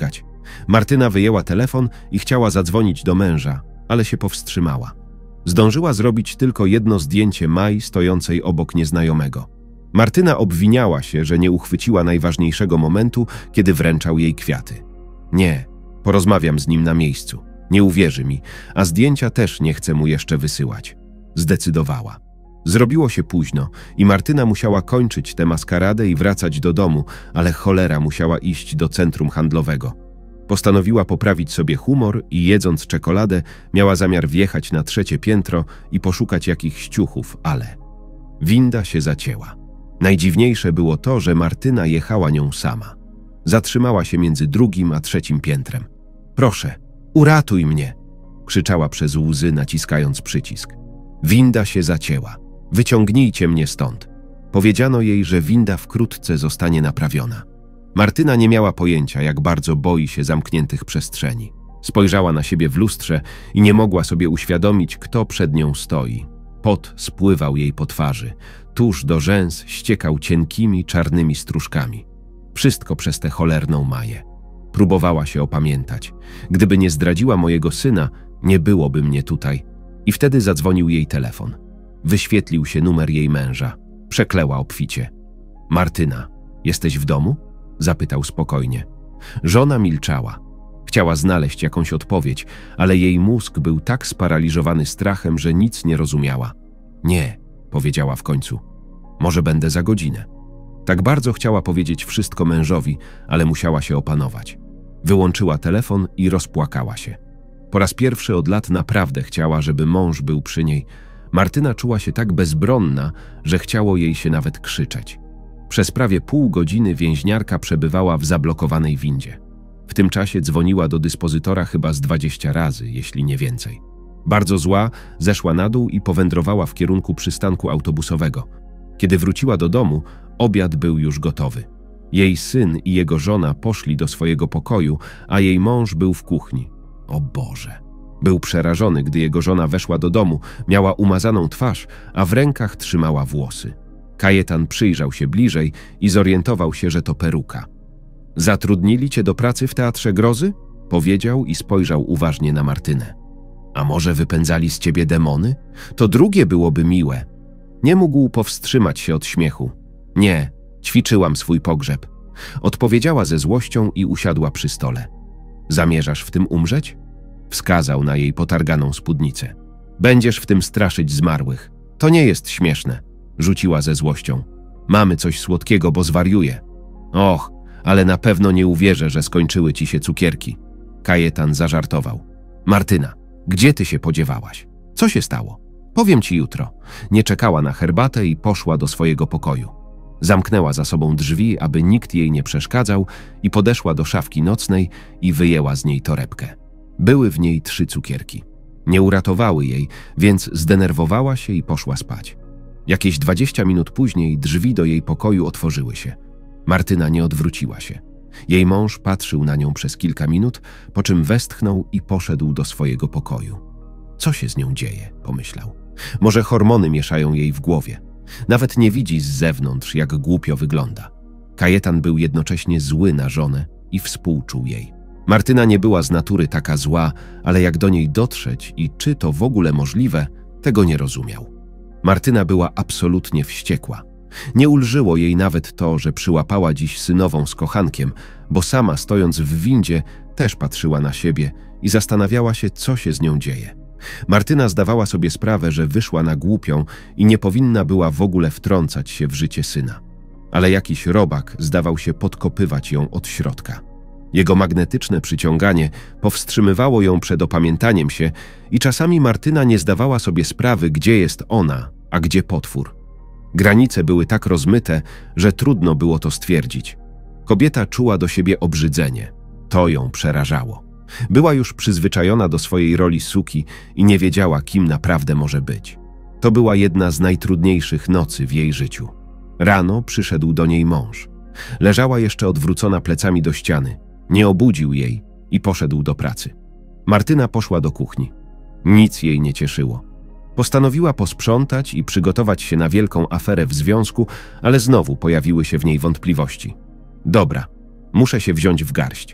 Martyna wyjęła telefon i chciała zadzwonić do męża, ale się powstrzymała. Zdążyła zrobić tylko jedno zdjęcie Mai stojącej obok nieznajomego. Martyna obwiniała się, że nie uchwyciła najważniejszego momentu, kiedy wręczał jej kwiaty. Nie, porozmawiam z nim na miejscu. Nie uwierzy mi, a zdjęcia też nie chcę mu jeszcze wysyłać. Zdecydowała. Zrobiło się późno i Martyna musiała kończyć tę maskaradę i wracać do domu, ale cholera musiała iść do centrum handlowego. Postanowiła poprawić sobie humor i jedząc czekoladę miała zamiar wjechać na 3. piętro i poszukać jakichś ciuchów, ale winda się zacięła. Najdziwniejsze było to, że Martyna jechała nią sama. Zatrzymała się między 2. a 3. piętrem. Proszę, uratuj mnie! Krzyczała przez łzy, naciskając przycisk. Winda się zacięła. Wyciągnijcie mnie stąd. Powiedziano jej, że winda wkrótce zostanie naprawiona. Martyna nie miała pojęcia, jak bardzo boi się zamkniętych przestrzeni. Spojrzała na siebie w lustrze i nie mogła sobie uświadomić, kto przed nią stoi. Pot spływał jej po twarzy. Tuż do rzęs ściekał cienkimi, czarnymi stróżkami. Wszystko przez tę cholerną Maję. Próbowała się opamiętać. Gdyby nie zdradziła mojego syna, nie byłoby mnie tutaj. I wtedy zadzwonił jej telefon. Wyświetlił się numer jej męża. Przekleła obficie. Martyna, jesteś w domu? Zapytał spokojnie. Żona milczała. Chciała znaleźć jakąś odpowiedź, ale jej mózg był tak sparaliżowany strachem, że nic nie rozumiała. Nie, powiedziała w końcu. Może będę za godzinę. Tak bardzo chciała powiedzieć wszystko mężowi, ale musiała się opanować. Wyłączyła telefon i rozpłakała się. Po raz pierwszy od lat naprawdę chciała, żeby mąż był przy niej. Martyna czuła się tak bezbronna, że chciało jej się nawet krzyczeć. Przez prawie pół godziny więźniarka przebywała w zablokowanej windzie. W tym czasie dzwoniła do dyspozytora chyba z 20 razy, jeśli nie więcej. Bardzo zła, zeszła na dół i powędrowała w kierunku przystanku autobusowego. Kiedy wróciła do domu, obiad był już gotowy. Jej syn i jego żona poszli do swojego pokoju, a jej mąż był w kuchni. O Boże! Był przerażony, gdy jego żona weszła do domu, miała umazaną twarz, a w rękach trzymała włosy. Kajetan przyjrzał się bliżej i zorientował się, że to peruka. Zatrudnili cię do pracy w Teatrze Grozy? Powiedział i spojrzał uważnie na Martynę. A może wypędzali z ciebie demony? To drugie byłoby miłe. Nie mógł powstrzymać się od śmiechu. Nie, ćwiczyłam swój pogrzeb. Odpowiedziała ze złością i usiadła przy stole. Zamierzasz w tym umrzeć? Wskazał na jej potarganą spódnicę. Będziesz w tym straszyć zmarłych. To nie jest śmieszne. Rzuciła ze złością. Mamy coś słodkiego, bo zwariuję. Och, ale na pewno nie uwierzę, że skończyły ci się cukierki. Kajetan zażartował. Martyna, gdzie ty się podziewałaś? Co się stało? Powiem ci jutro. Nie czekała na herbatę i poszła do swojego pokoju. Zamknęła za sobą drzwi, aby nikt jej nie przeszkadzał i podeszła do szafki nocnej i wyjęła z niej torebkę. Były w niej 3 cukierki. Nie uratowały jej, więc zdenerwowała się i poszła spać. Jakieś 20 minut później drzwi do jej pokoju otworzyły się. Martyna nie odwróciła się. Jej mąż patrzył na nią przez kilka minut, po czym westchnął i poszedł do swojego pokoju. Co się z nią dzieje? Pomyślał. Może hormony mieszają jej w głowie. Nawet nie widzi z zewnątrz, jak głupio wygląda. Kajetan był jednocześnie zły na żonę i współczuł jej. Martyna nie była z natury taka zła, ale jak do niej dotrzeć i czy to w ogóle możliwe, tego nie rozumiał. Martyna była absolutnie wściekła. Nie ulżyło jej nawet to, że przyłapała dziś synową z kochankiem, bo sama stojąc w windzie też patrzyła na siebie i zastanawiała się, co się z nią dzieje. Martyna zdawała sobie sprawę, że wyszła na głupią i nie powinna była w ogóle wtrącać się w życie syna. Ale jakiś robak zdawał się podkopywać ją od środka. Jego magnetyczne przyciąganie powstrzymywało ją przed opamiętaniem się i czasami Martyna nie zdawała sobie sprawy, gdzie jest ona, a gdzie potwór. Granice były tak rozmyte, że trudno było to stwierdzić. Kobieta czuła do siebie obrzydzenie. To ją przerażało. Była już przyzwyczajona do swojej roli suki i nie wiedziała, kim naprawdę może być. To była jedna z najtrudniejszych nocy w jej życiu. Rano przyszedł do niej mąż. Leżała jeszcze odwrócona plecami do ściany. Nie obudził jej i poszedł do pracy. Martyna poszła do kuchni. Nic jej nie cieszyło. Postanowiła posprzątać i przygotować się na wielką aferę w związku, ale znowu pojawiły się w niej wątpliwości. Dobra, muszę się wziąć w garść.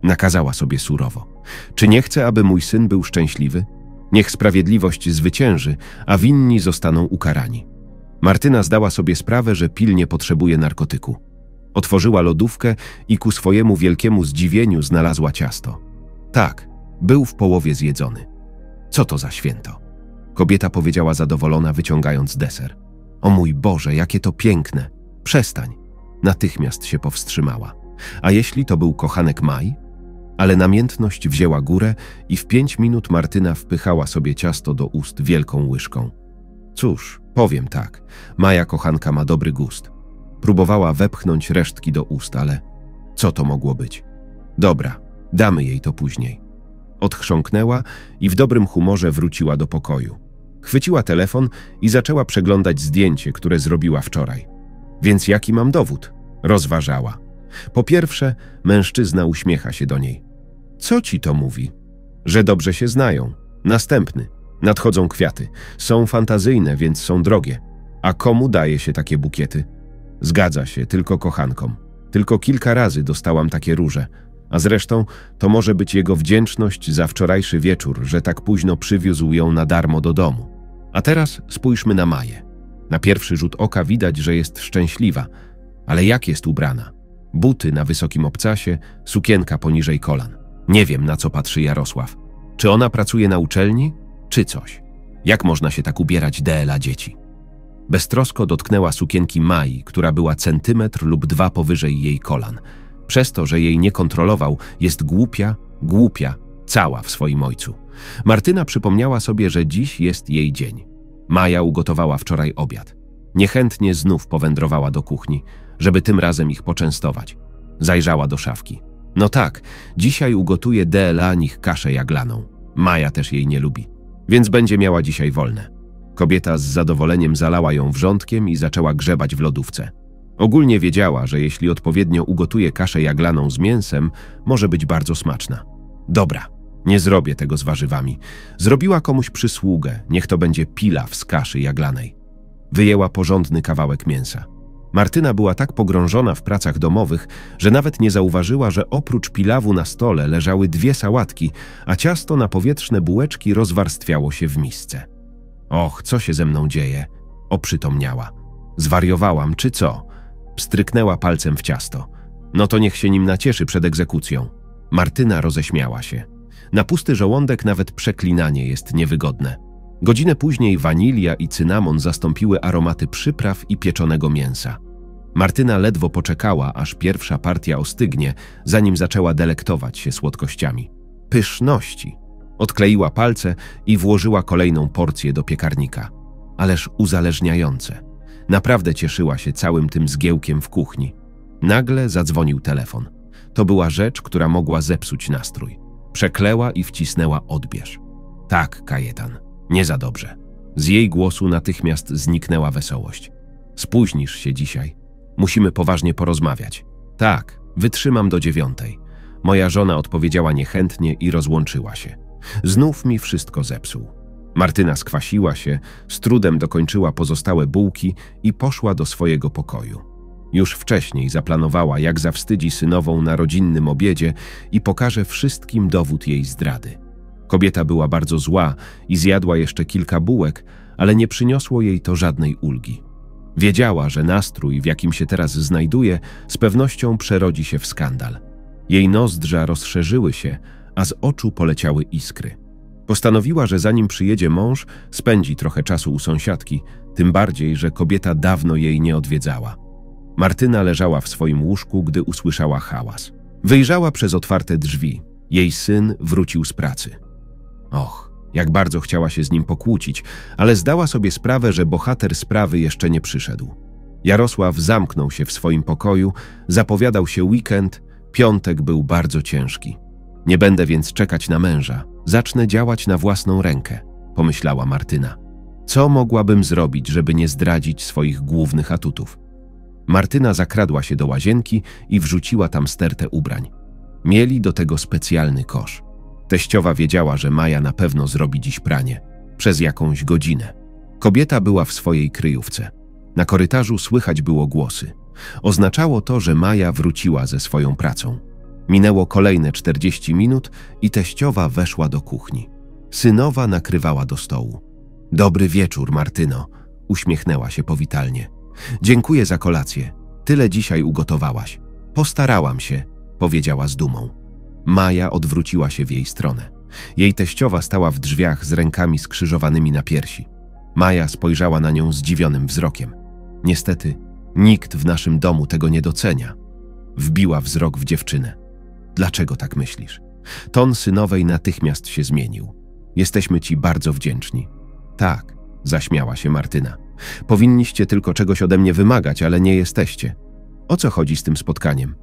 Nakazała sobie surowo. Czy nie chcę, aby mój syn był szczęśliwy? Niech sprawiedliwość zwycięży, a winni zostaną ukarani. Martyna zdała sobie sprawę, że pilnie potrzebuje narkotyku. Otworzyła lodówkę i ku swojemu wielkiemu zdziwieniu znalazła ciasto. Tak, był w połowie zjedzony. Co to za święto? Kobieta powiedziała zadowolona, wyciągając deser. O mój Boże, jakie to piękne! Przestań! Natychmiast się powstrzymała. A jeśli to był kochanek Mai? Ale namiętność wzięła górę i w 5 minut Martyna wpychała sobie ciasto do ust wielką łyżką. Cóż, powiem tak, Maja kochanka ma dobry gust. Próbowała wepchnąć resztki do ust, ale co to mogło być? Dobra, damy jej to później. Odchrząknęła i w dobrym humorze wróciła do pokoju. Chwyciła telefon i zaczęła przeglądać zdjęcie, które zrobiła wczoraj. Więc jaki mam dowód? Rozważała. Po pierwsze, mężczyzna uśmiecha się do niej. Co ci to mówi? Że dobrze się znają. Następny. Nadchodzą kwiaty. Są fantazyjne, więc są drogie. A komu daje się takie bukiety? Zgadza się, tylko kochankom. Tylko kilka razy dostałam takie róże. A zresztą to może być jego wdzięczność za wczorajszy wieczór, że tak późno przywiózł ją na darmo do domu. A teraz spójrzmy na Maję. Na pierwszy rzut oka widać, że jest szczęśliwa. Ale jak jest ubrana? Buty na wysokim obcasie, sukienka poniżej kolan. Nie wiem, na co patrzy Jarosław. Czy ona pracuje na uczelni, czy coś? Jak można się tak ubierać dla dzieci? Beztrosko dotknęła sukienki Mai, która była centymetr lub 2 powyżej jej kolan. Przez to, że jej nie kontrolował, jest głupia, cała w swoim ojcu. Martyna przypomniała sobie, że dziś jest jej dzień. Maja ugotowała wczoraj obiad. Niechętnie znów powędrowała do kuchni, żeby tym razem ich poczęstować. Zajrzała do szafki. No tak, dzisiaj ugotuje dla nich kaszę jaglaną. Maja też jej nie lubi, więc będzie miała dzisiaj wolne. Kobieta z zadowoleniem zalała ją wrzątkiem i zaczęła grzebać w lodówce. Ogólnie wiedziała, że jeśli odpowiednio ugotuje kaszę jaglaną z mięsem, może być bardzo smaczna. Dobra, nie zrobię tego z warzywami. Zrobiła komuś przysługę, niech to będzie pilaw z kaszy jaglanej. Wyjęła porządny kawałek mięsa. Martyna była tak pogrążona w pracach domowych, że nawet nie zauważyła, że oprócz pilawu na stole leżały 2 sałatki, a ciasto na powietrzne bułeczki rozwarstwiało się w misce. Och, co się ze mną dzieje? Oprzytomniała. Zwariowałam, czy co? Pstryknęła palcem w ciasto. No to niech się nim nacieszy przed egzekucją. Martyna roześmiała się. Na pusty żołądek nawet przeklinanie jest niewygodne. Godzinę później wanilia i cynamon zastąpiły aromaty przypraw i pieczonego mięsa. Martyna ledwo poczekała, aż pierwsza partia ostygnie, zanim zaczęła delektować się słodkościami. Pyszności! Odkleiła palce i włożyła kolejną porcję do piekarnika. Ależ uzależniające. Naprawdę cieszyła się całym tym zgiełkiem w kuchni. Nagle zadzwonił telefon. To była rzecz, która mogła zepsuć nastrój. Przekleła i wcisnęła odbierz. Tak, Kajetan. Nie za dobrze. Z jej głosu natychmiast zniknęła wesołość. Spóźnisz się dzisiaj. Musimy poważnie porozmawiać. Tak, wytrzymam do 9. Moja żona odpowiedziała niechętnie i rozłączyła się. Znów mi wszystko zepsuł. Martyna skwasiła się, z trudem dokończyła pozostałe bułki i poszła do swojego pokoju. Już wcześniej zaplanowała, jak zawstydzi synową na rodzinnym obiedzie i pokaże wszystkim dowód jej zdrady. Kobieta była bardzo zła i zjadła jeszcze kilka bułek, ale nie przyniosło jej to żadnej ulgi. Wiedziała, że nastrój, w jakim się teraz znajduje, z pewnością przerodzi się w skandal. Jej nozdrza rozszerzyły się, a z oczu poleciały iskry. Postanowiła, że zanim przyjedzie mąż, spędzi trochę czasu u sąsiadki, tym bardziej, że kobieta dawno jej nie odwiedzała. Martyna leżała w swoim łóżku, gdy usłyszała hałas. Wyjrzała przez otwarte drzwi. Jej syn wrócił z pracy. Och, jak bardzo chciała się z nim pokłócić, ale zdała sobie sprawę, że bohater sprawy jeszcze nie przyszedł. Jarosław zamknął się w swoim pokoju, zapowiadał się weekend, piątek był bardzo ciężki. Nie będę więc czekać na męża, zacznę działać na własną rękę, pomyślała Martyna. Co mogłabym zrobić, żeby nie zdradzić swoich głównych atutów? Martyna zakradła się do łazienki i wrzuciła tam stertę ubrań. Mieli do tego specjalny kosz. Teściowa wiedziała, że Maja na pewno zrobi dziś pranie. Przez jakąś godzinę. Kobieta była w swojej kryjówce. Na korytarzu słychać było głosy. Oznaczało to, że Maja wróciła ze swoją pracą. Minęło kolejne 40 minut i teściowa weszła do kuchni. Synowa nakrywała do stołu. Dobry wieczór, Martyno, uśmiechnęła się powitalnie. Dziękuję za kolację. Tyle dzisiaj ugotowałaś. Postarałam się, powiedziała z dumą. Maja odwróciła się w jej stronę. Jej teściowa stała w drzwiach z rękami skrzyżowanymi na piersi. Maja spojrzała na nią zdziwionym wzrokiem. Niestety, nikt w naszym domu tego nie docenia. Wbiła wzrok w dziewczynę. Dlaczego tak myślisz? Ton synowej natychmiast się zmienił. Jesteśmy ci bardzo wdzięczni. Tak, zaśmiała się Martyna. Powinniście tylko czegoś ode mnie wymagać, ale nie jesteście. O co chodzi z tym spotkaniem?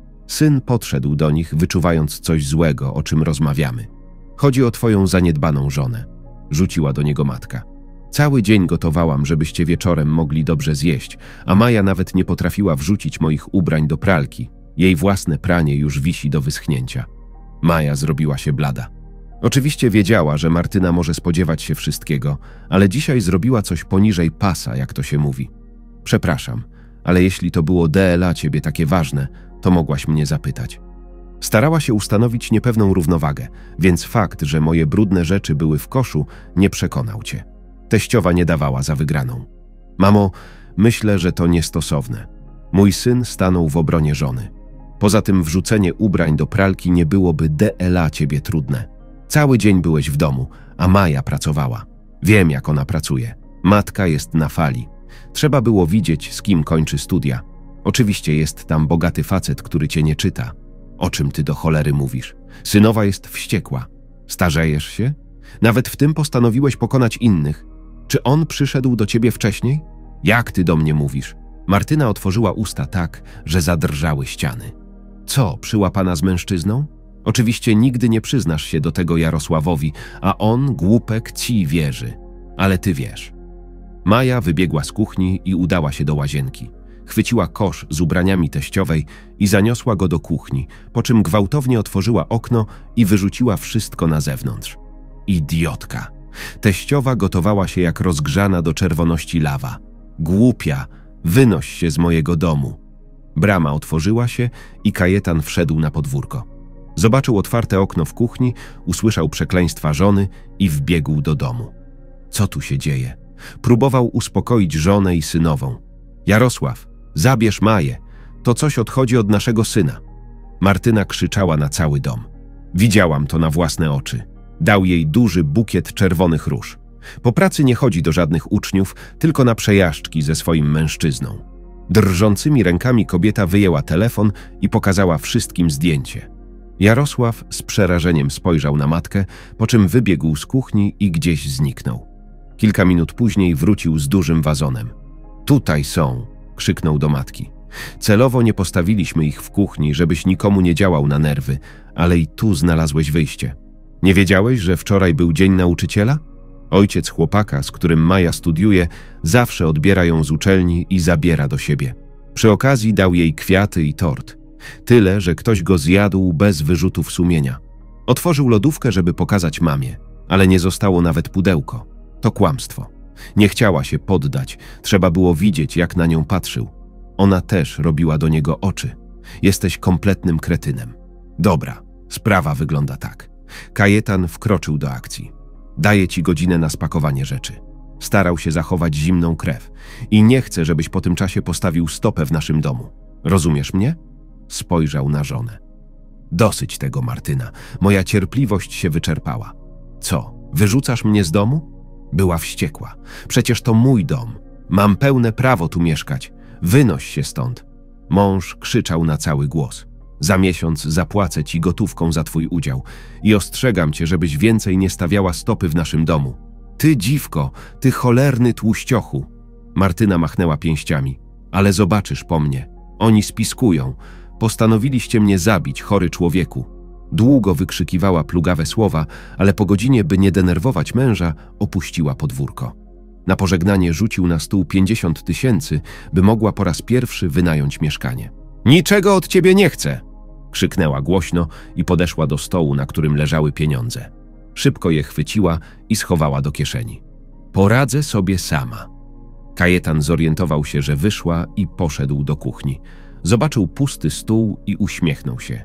Syn podszedł do nich, wyczuwając coś złego, o czym rozmawiamy. Chodzi o twoją zaniedbaną żonę, rzuciła do niego matka. Cały dzień gotowałam, żebyście wieczorem mogli dobrze zjeść, a Maja nawet nie potrafiła wrzucić moich ubrań do pralki. Jej własne pranie już wisi do wyschnięcia. Maja zrobiła się blada. Oczywiście wiedziała, że Martyna może spodziewać się wszystkiego, ale dzisiaj zrobiła coś poniżej pasa, jak to się mówi. Przepraszam, ale jeśli to było dla ciebie takie ważne, to mogłaś mnie zapytać. Starała się ustanowić niepewną równowagę, więc fakt, że moje brudne rzeczy były w koszu, nie przekonał cię. Teściowa nie dawała za wygraną. Mamo, myślę, że to niestosowne. Mój syn stanął w obronie żony. Poza tym wrzucenie ubrań do pralki nie byłoby dla ciebie trudne. Cały dzień byłeś w domu, a Maja pracowała. Wiem, jak ona pracuje. Matka jest na fali. Trzeba było widzieć, z kim kończy studia. Oczywiście jest tam bogaty facet, który cię nie czyta. O czym ty do cholery mówisz? Synowa jest wściekła. Starzejesz się? Nawet w tym postanowiłeś pokonać innych. Czy on przyszedł do ciebie wcześniej? Jak ty do mnie mówisz? Martyna otworzyła usta tak, że zadrżały ściany. Co, przyłapana z mężczyzną? Oczywiście nigdy nie przyznasz się do tego Jarosławowi, a on, głupek, ci wierzy. Ale ty wiesz. Maja wybiegła z kuchni i udała się do łazienki. Chwyciła kosz z ubraniami teściowej i zaniosła go do kuchni, po czym gwałtownie otworzyła okno i wyrzuciła wszystko na zewnątrz. Idiotka! Teściowa gotowała się jak rozgrzana do czerwoności lawa. Głupia! Wynoś się z mojego domu! Brama otworzyła się i Kajetan wszedł na podwórko. Zobaczył otwarte okno w kuchni, usłyszał przekleństwa żony i wbiegł do domu. Co tu się dzieje? Próbował uspokoić żonę i synową. Jarosław, zabierz Maję, to coś odchodzi od naszego syna. Martyna krzyczała na cały dom. Widziałam to na własne oczy. Dał jej duży bukiet czerwonych róż. Po pracy nie chodzi do żadnych uczniów, tylko na przejażdżki ze swoim mężczyzną. Drżącymi rękami kobieta wyjęła telefon i pokazała wszystkim zdjęcie. Jarosław z przerażeniem spojrzał na matkę, po czym wybiegł z kuchni i gdzieś zniknął. Kilka minut później wrócił z dużym wazonem. Tutaj są, krzyknął do matki. Celowo nie postawiliśmy ich w kuchni, żebyś nikomu nie działał na nerwy, ale i tu znalazłeś wyjście. Nie wiedziałeś, że wczoraj był dzień nauczyciela? Ojciec chłopaka, z którym Maja studiuje, zawsze odbiera ją z uczelni i zabiera do siebie. Przy okazji dał jej kwiaty i tort. Tyle, że ktoś go zjadł bez wyrzutów sumienia. Otworzył lodówkę, żeby pokazać mamie, ale nie zostało nawet pudełko. To kłamstwo. Nie chciała się poddać, trzeba było widzieć, jak na nią patrzył. Ona też robiła do niego oczy. Jesteś kompletnym kretynem. Dobra, sprawa wygląda tak. Kajetan wkroczył do akcji. Daję ci godzinę na spakowanie rzeczy. Starał się zachować zimną krew i nie chcę, żebyś po tym czasie postawił stopę w naszym domu. Rozumiesz mnie? Spojrzał na żonę. Dosyć tego, Martyna. Moja cierpliwość się wyczerpała. Co, wyrzucasz mnie z domu? Była wściekła. Przecież to mój dom. Mam pełne prawo tu mieszkać. Wynoś się stąd. Mąż krzyczał na cały głos. Za miesiąc zapłacę ci gotówką za twój udział i ostrzegam cię, żebyś więcej nie stawiała stopy w naszym domu. Ty dziwko, ty cholerny tłuściochu. Martyna machnęła pięściami. Ale zobaczysz po mnie. Oni spiskują. Postanowiliście mnie zabić, chory człowieku. Długo wykrzykiwała plugawe słowa, ale po godzinie, by nie denerwować męża, opuściła podwórko. Na pożegnanie rzucił na stół 50 000, by mogła po raz pierwszy wynająć mieszkanie. Niczego od ciebie nie chcę! Krzyknęła głośno i podeszła do stołu, na którym leżały pieniądze. Szybko je chwyciła i schowała do kieszeni. Poradzę sobie sama. Kajetan zorientował się, że wyszła i poszedł do kuchni. Zobaczył pusty stół i uśmiechnął się.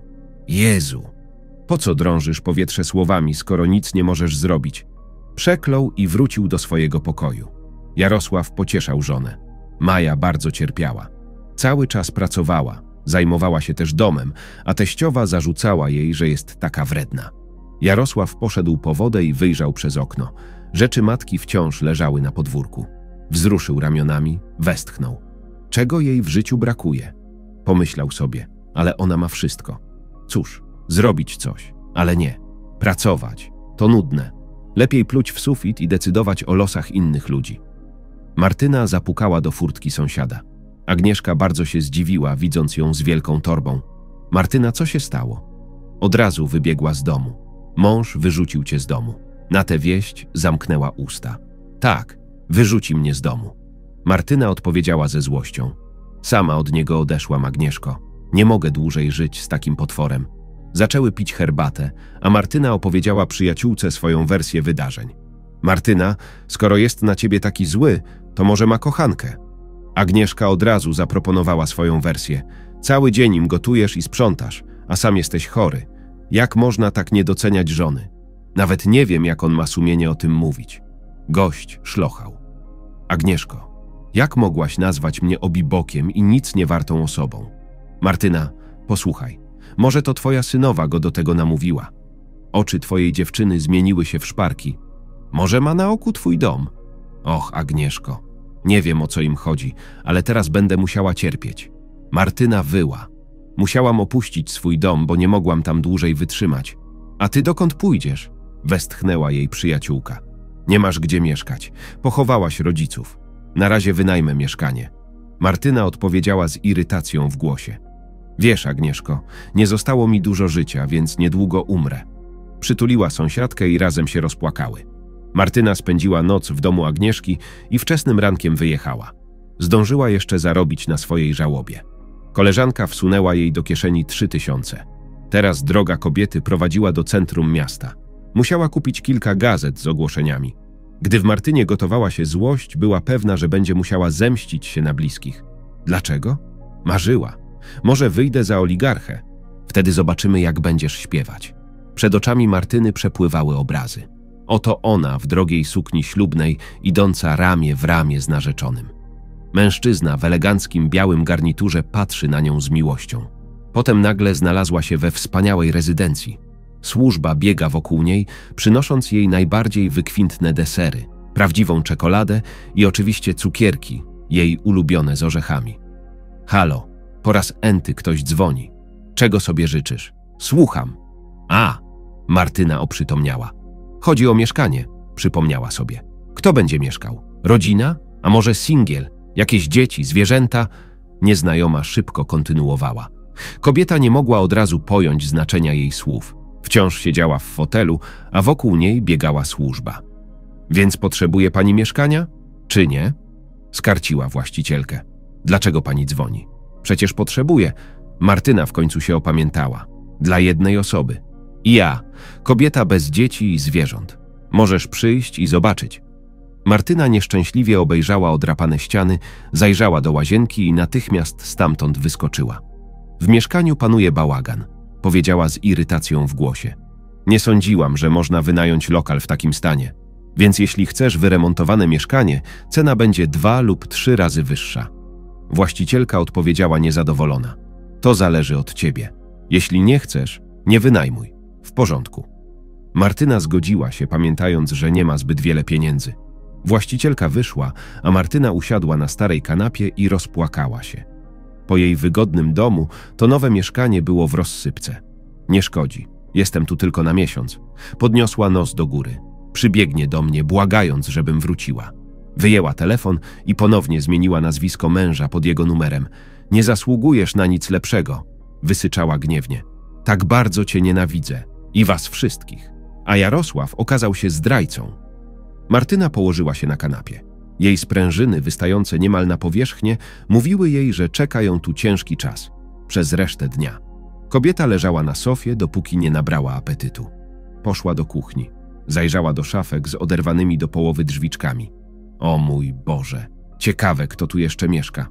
Jezu, po co drążysz powietrze słowami, skoro nic nie możesz zrobić? Przeklął i wrócił do swojego pokoju. Jarosław pocieszał żonę. Maja bardzo cierpiała. Cały czas pracowała, zajmowała się też domem, a teściowa zarzucała jej, że jest taka wredna. Jarosław poszedł po wodę i wyjrzał przez okno. Rzeczy matki wciąż leżały na podwórku. Wzruszył ramionami, westchnął. Czego jej w życiu brakuje? Pomyślał sobie, ale ona ma wszystko. Cóż, zrobić coś, ale nie. Pracować, to nudne. Lepiej pluć w sufit i decydować o losach innych ludzi. Martyna zapukała do furtki sąsiada. Agnieszka bardzo się zdziwiła, widząc ją z wielką torbą. Martyna, co się stało? Od razu wybiegła z domu. Mąż wyrzucił cię z domu. Na tę wieść zamknęła usta. Tak, wyrzuci mnie z domu. Martyna odpowiedziała ze złością. Sama od niego odeszłam, Agnieszko. Nie mogę dłużej żyć z takim potworem. Zaczęły pić herbatę, a Martyna opowiedziała przyjaciółce swoją wersję wydarzeń. Martyna, skoro jest na ciebie taki zły, to może ma kochankę. Agnieszka od razu zaproponowała swoją wersję. Cały dzień im gotujesz i sprzątasz, a sam jesteś chory. Jak można tak nie doceniać żony? Nawet nie wiem, jak on ma sumienie o tym mówić. Gość szlochał. Agnieszko, jak mogłaś nazwać mnie obibokiem i nic nie wartą osobą? Martyna, posłuchaj, może to twoja synowa go do tego namówiła. Oczy twojej dziewczyny zmieniły się w szparki. Może ma na oku twój dom? Och, Agnieszko, nie wiem, o co im chodzi, ale teraz będę musiała cierpieć. Martyna wyła. Musiałam opuścić swój dom, bo nie mogłam tam dłużej wytrzymać. A ty dokąd pójdziesz? Westchnęła jej przyjaciółka. Nie masz gdzie mieszkać. Pochowałaś rodziców. Na razie wynajmę mieszkanie. Martyna odpowiedziała z irytacją w głosie. Wiesz, Agnieszko, nie zostało mi dużo życia, więc niedługo umrę. Przytuliła sąsiadkę i razem się rozpłakały. Martyna spędziła noc w domu Agnieszki i wczesnym rankiem wyjechała. Zdążyła jeszcze zarobić na swojej żałobie. Koleżanka wsunęła jej do kieszeni 3000. Teraz droga kobiety prowadziła do centrum miasta. Musiała kupić kilka gazet z ogłoszeniami. Gdy w Martynie gotowała się złość, była pewna, że będzie musiała zemścić się na bliskich. Dlaczego? Marzyła. Może wyjdę za oligarchę. Wtedy zobaczymy, jak będziesz śpiewać. Przed oczami Martyny przepływały obrazy. Oto ona w drogiej sukni ślubnej, idąca ramię w ramię z narzeczonym. Mężczyzna w eleganckim białym garniturze patrzy na nią z miłością. Potem nagle znalazła się we wspaniałej rezydencji. Służba biega wokół niej, przynosząc jej najbardziej wykwintne desery, prawdziwą czekoladę i oczywiście cukierki, jej ulubione z orzechami. Halo, po raz enty ktoś dzwoni. Czego sobie życzysz? Słucham. A, Martyna oprzytomniała. Chodzi o mieszkanie, przypomniała sobie. Kto będzie mieszkał? Rodzina? A może singiel? Jakieś dzieci, zwierzęta? Nieznajoma szybko kontynuowała. Kobieta nie mogła od razu pojąć znaczenia jej słów. Wciąż siedziała w fotelu, a wokół niej biegała służba. Więc potrzebuje pani mieszkania? Czy nie? Skarciła właścicielkę. Dlaczego pani dzwoni? Przecież potrzebuje. Martyna w końcu się opamiętała. Dla jednej osoby. I ja, kobieta bez dzieci i zwierząt. Możesz przyjść i zobaczyć. Martyna nieszczęśliwie obejrzała odrapane ściany, zajrzała do łazienki i natychmiast stamtąd wyskoczyła. W mieszkaniu panuje bałagan, powiedziała z irytacją w głosie. Nie sądziłam, że można wynająć lokal w takim stanie. Więc jeśli chcesz wyremontowane mieszkanie, cena będzie 2 lub 3 razy wyższa. Właścicielka odpowiedziała niezadowolona. To zależy od ciebie. Jeśli nie chcesz, nie wynajmuj. W porządku. Martyna zgodziła się, pamiętając, że nie ma zbyt wiele pieniędzy. Właścicielka wyszła, a Martyna usiadła na starej kanapie i rozpłakała się. Po jej wygodnym domu to nowe mieszkanie było w rozsypce. Nie szkodzi. Jestem tu tylko na miesiąc. Podniosła nos do góry. Przybiegnie do mnie, błagając, żebym wróciła. Wyjęła telefon i ponownie zmieniła nazwisko męża pod jego numerem. Nie zasługujesz na nic lepszego, wysyczała gniewnie. Tak bardzo cię nienawidzę. I was wszystkich. A Jarosław okazał się zdrajcą. Martyna położyła się na kanapie. Jej sprężyny, wystające niemal na powierzchnię, mówiły jej, że czeka ją tu ciężki czas. Przez resztę dnia. Kobieta leżała na sofie, dopóki nie nabrała apetytu. Poszła do kuchni. Zajrzała do szafek z oderwanymi do połowy drzwiczkami. O mój Boże, ciekawe, kto tu jeszcze mieszka.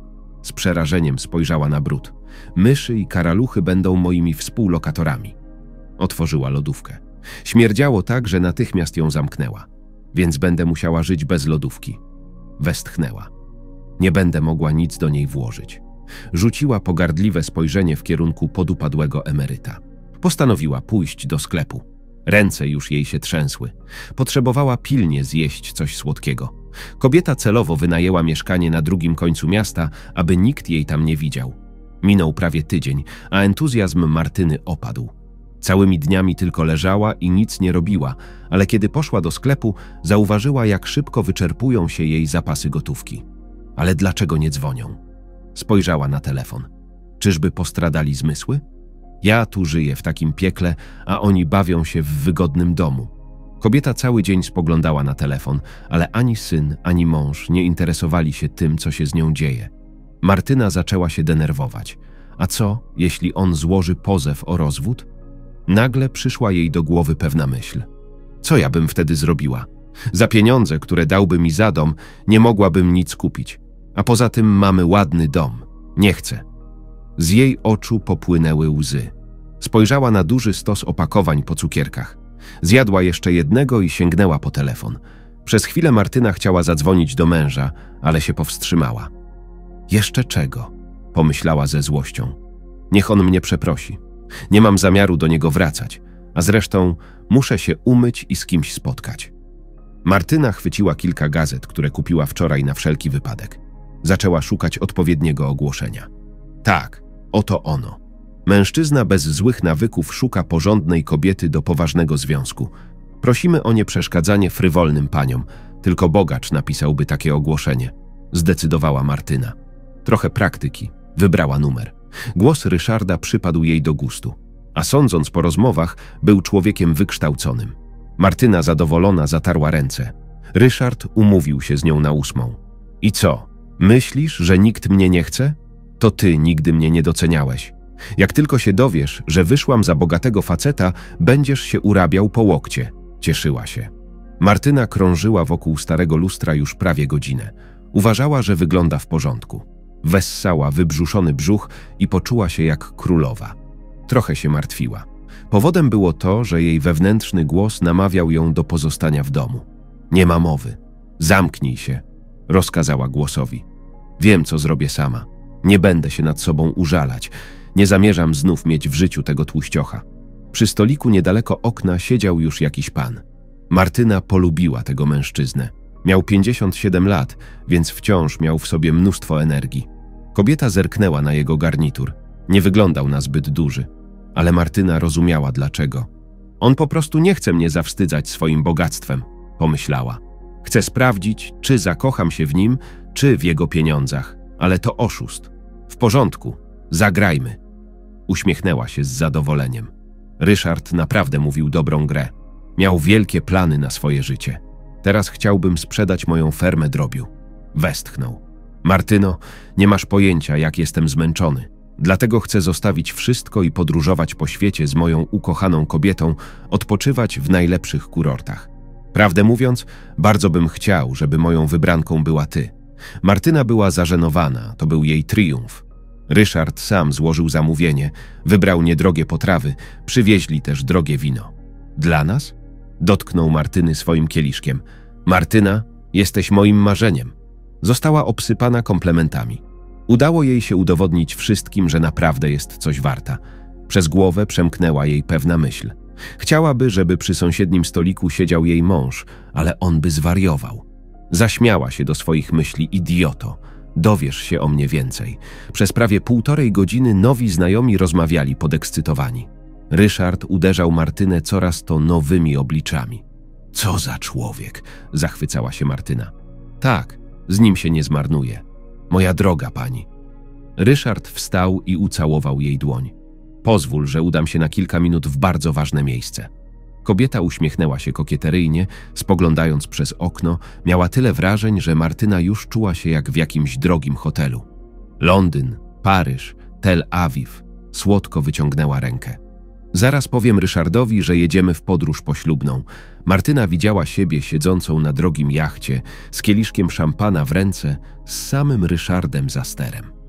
Z przerażeniem spojrzała na brud. Myszy i karaluchy będą moimi współlokatorami. Otworzyła lodówkę. Śmierdziało tak, że natychmiast ją zamknęła. Więc będę musiała żyć bez lodówki. Westchnęła. Nie będę mogła nic do niej włożyć. Rzuciła pogardliwe spojrzenie w kierunku podupadłego emeryta. Postanowiła pójść do sklepu. Ręce już jej się trzęsły. Potrzebowała pilnie zjeść coś słodkiego. Kobieta celowo wynajęła mieszkanie na drugim końcu miasta, aby nikt jej tam nie widział. Minął prawie tydzień, a entuzjazm Martyny opadł. Całymi dniami tylko leżała i nic nie robiła, ale kiedy poszła do sklepu, zauważyła, jak szybko wyczerpują się jej zapasy gotówki. Ale dlaczego nie dzwonią? Spojrzała na telefon. Czyżby postradali zmysły? Ja tu żyję w takim piekle, a oni bawią się w wygodnym domu. Kobieta cały dzień spoglądała na telefon, ale ani syn, ani mąż nie interesowali się tym, co się z nią dzieje. Martyna zaczęła się denerwować. A co, jeśli on złoży pozew o rozwód? Nagle przyszła jej do głowy pewna myśl. Co ja bym wtedy zrobiła? Za pieniądze, które dałby mi za dom, nie mogłabym nic kupić. A poza tym mamy ładny dom. Nie chcę. Z jej oczu popłynęły łzy. Spojrzała na duży stos opakowań po cukierkach. Zjadła jeszcze jednego i sięgnęła po telefon. Przez chwilę Martyna chciała zadzwonić do męża, ale się powstrzymała. Jeszcze czego? Pomyślała ze złością. Niech on mnie przeprosi. Nie mam zamiaru do niego wracać, a zresztą muszę się umyć i z kimś spotkać. Martyna chwyciła kilka gazet, które kupiła wczoraj na wszelki wypadek. Zaczęła szukać odpowiedniego ogłoszenia. Tak, oto ono. Mężczyzna bez złych nawyków szuka porządnej kobiety do poważnego związku. Prosimy o nieprzeszkadzanie frywolnym paniom. Tylko bogacz napisałby takie ogłoszenie. Zdecydowała Martyna. Trochę praktyki. Wybrała numer. Głos Ryszarda przypadł jej do gustu. A sądząc po rozmowach, był człowiekiem wykształconym. Martyna zadowolona zatarła ręce. Ryszard umówił się z nią na 8. I co? Myślisz, że nikt mnie nie chce? To ty nigdy mnie nie doceniałeś. Jak tylko się dowiesz, że wyszłam za bogatego faceta, będziesz się urabiał po łokcie. Cieszyła się. Martyna krążyła wokół starego lustra już prawie godzinę. Uważała, że wygląda w porządku. Wessała wybrzuszony brzuch i poczuła się jak królowa. Trochę się martwiła. Powodem było to, że jej wewnętrzny głos namawiał ją do pozostania w domu. Nie ma mowy. Zamknij się, rozkazała głosowi. Wiem, co zrobię sama. Nie będę się nad sobą użalać. Nie zamierzam znów mieć w życiu tego tłuściocha. Przy stoliku niedaleko okna siedział już jakiś pan. Martyna polubiła tego mężczyznę. Miał 57 lat, więc wciąż miał w sobie mnóstwo energii. Kobieta zerknęła na jego garnitur. Nie wyglądał na zbyt duży, ale Martyna rozumiała dlaczego. On po prostu nie chce mnie zawstydzać swoim bogactwem, pomyślała. Chcę sprawdzić, czy zakocham się w nim, czy w jego pieniądzach, ale to oszust. W porządku, zagrajmy. Uśmiechnęła się z zadowoleniem. Ryszard naprawdę mówił dobrą grę. Miał wielkie plany na swoje życie. Teraz chciałbym sprzedać moją fermę drobiu. Westchnął. Martyno, nie masz pojęcia, jak jestem zmęczony. Dlatego chcę zostawić wszystko i podróżować po świecie z moją ukochaną kobietą, odpoczywać w najlepszych kurortach. Prawdę mówiąc, bardzo bym chciał, żeby moją wybranką była ty. Martyna była zażenowana, to był jej triumf. Ryszard sam złożył zamówienie, wybrał niedrogie potrawy, przywieźli też drogie wino. Dla nas? Dotknął Martyny swoim kieliszkiem. Martyna, jesteś moim marzeniem. Została obsypana komplementami. Udało jej się udowodnić wszystkim, że naprawdę jest coś warta. Przez głowę przemknęła jej pewna myśl. Chciałaby, żeby przy sąsiednim stoliku siedział jej mąż, ale on by zwariował. Zaśmiała się do swoich myśli. Idioto, dowiesz się o mnie więcej. Przez prawie 1,5 godziny nowi znajomi rozmawiali podekscytowani. Ryszard uderzał Martynę coraz to nowymi obliczami. Co za człowiek, zachwycała się Martyna. Tak, z nim się nie zmarnuje. Moja droga pani. Ryszard wstał i ucałował jej dłoń. Pozwól, że udam się na kilka minut w bardzo ważne miejsce. Kobieta uśmiechnęła się kokieteryjnie, spoglądając przez okno, miała tyle wrażeń, że Martyna już czuła się jak w jakimś drogim hotelu. Londyn, Paryż, Tel Awiw. Słodko wyciągnęła rękę. Zaraz powiem Ryszardowi, że jedziemy w podróż poślubną. Martyna widziała siebie siedzącą na drogim jachcie, z kieliszkiem szampana w ręce, z samym Ryszardem za sterem.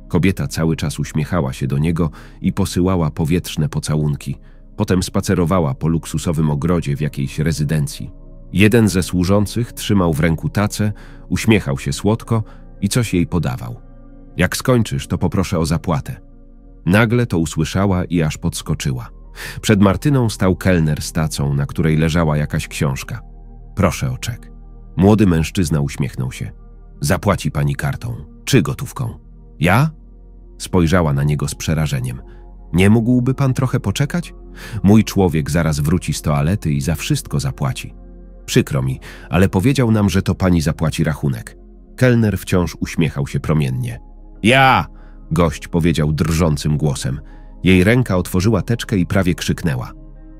Kobieta cały czas uśmiechała się do niego i posyłała powietrzne pocałunki. Potem spacerowała po luksusowym ogrodzie w jakiejś rezydencji. Jeden ze służących trzymał w ręku tacę, uśmiechał się słodko i coś jej podawał. Jak skończysz, to poproszę o zapłatę. Nagle to usłyszała i aż podskoczyła. Przed Martyną stał kelner z tacą, na której leżała jakaś książka. Proszę o czek. Młody mężczyzna uśmiechnął się. Zapłaci pani kartą, czy gotówką? Ja? Spojrzała na niego z przerażeniem. Nie mógłby pan trochę poczekać? Mój człowiek zaraz wróci z toalety i za wszystko zapłaci. Przykro mi, ale powiedział nam, że to pani zapłaci rachunek. Kelner wciąż uśmiechał się promiennie. Ja! Gość powiedział drżącym głosem. Jej ręka otworzyła teczkę i prawie krzyknęła.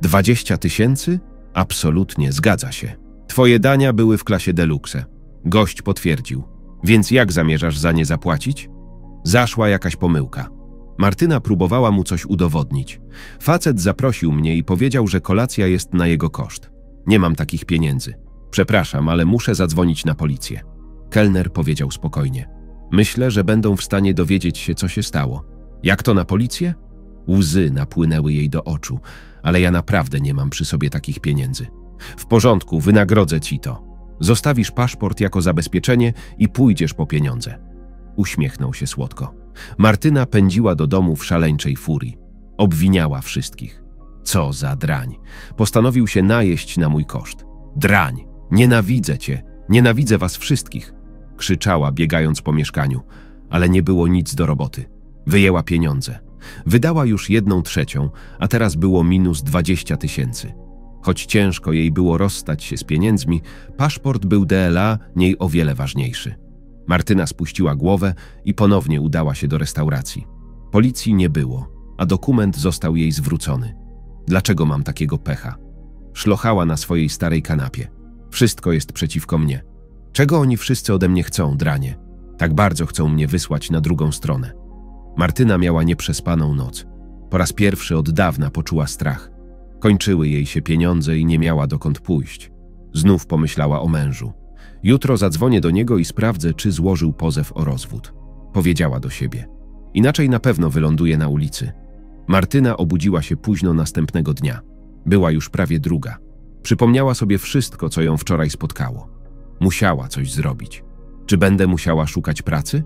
20 000? Absolutnie, zgadza się. Twoje dania były w klasie deluxe. Gość potwierdził. Więc jak zamierzasz za nie zapłacić? Zaszła jakaś pomyłka. Martyna próbowała mu coś udowodnić. Facet zaprosił mnie i powiedział, że kolacja jest na jego koszt. Nie mam takich pieniędzy. Przepraszam, ale muszę zadzwonić na policję. Kelner powiedział spokojnie. Myślę, że będą w stanie dowiedzieć się, co się stało. Jak to na policję? Łzy napłynęły jej do oczu, ale ja naprawdę nie mam przy sobie takich pieniędzy. W porządku, wynagrodzę ci to. Zostawisz paszport jako zabezpieczenie i pójdziesz po pieniądze. Uśmiechnął się słodko. Martyna pędziła do domu w szaleńczej furii. Obwiniała wszystkich. Co za drań. Postanowił się najeść na mój koszt. Drań. Nienawidzę cię. Nienawidzę was wszystkich. Krzyczała, biegając po mieszkaniu. Ale nie było nic do roboty. Wyjęła pieniądze. Wydała już 1/3, a teraz było minus 20 000. Choć ciężko jej było rozstać się z pieniędzmi, paszport był DLA niej o wiele ważniejszy. Martyna spuściła głowę i ponownie udała się do restauracji. Policji nie było, a dokument został jej zwrócony. Dlaczego mam takiego pecha? Szlochała na swojej starej kanapie. Wszystko jest przeciwko mnie. Czego oni wszyscy ode mnie chcą, dranie? Tak bardzo chcą mnie wysłać na drugą stronę. Martyna miała nieprzespaną noc. Po raz pierwszy od dawna poczuła strach. Kończyły jej się pieniądze i nie miała dokąd pójść. Znów pomyślała o mężu. Jutro zadzwonię do niego i sprawdzę, czy złożył pozew o rozwód. Powiedziała do siebie. Inaczej na pewno wyląduje na ulicy. Martyna obudziła się późno następnego dnia. Była już prawie 2. Przypomniała sobie wszystko, co ją wczoraj spotkało. Musiała coś zrobić. Czy będę musiała szukać pracy?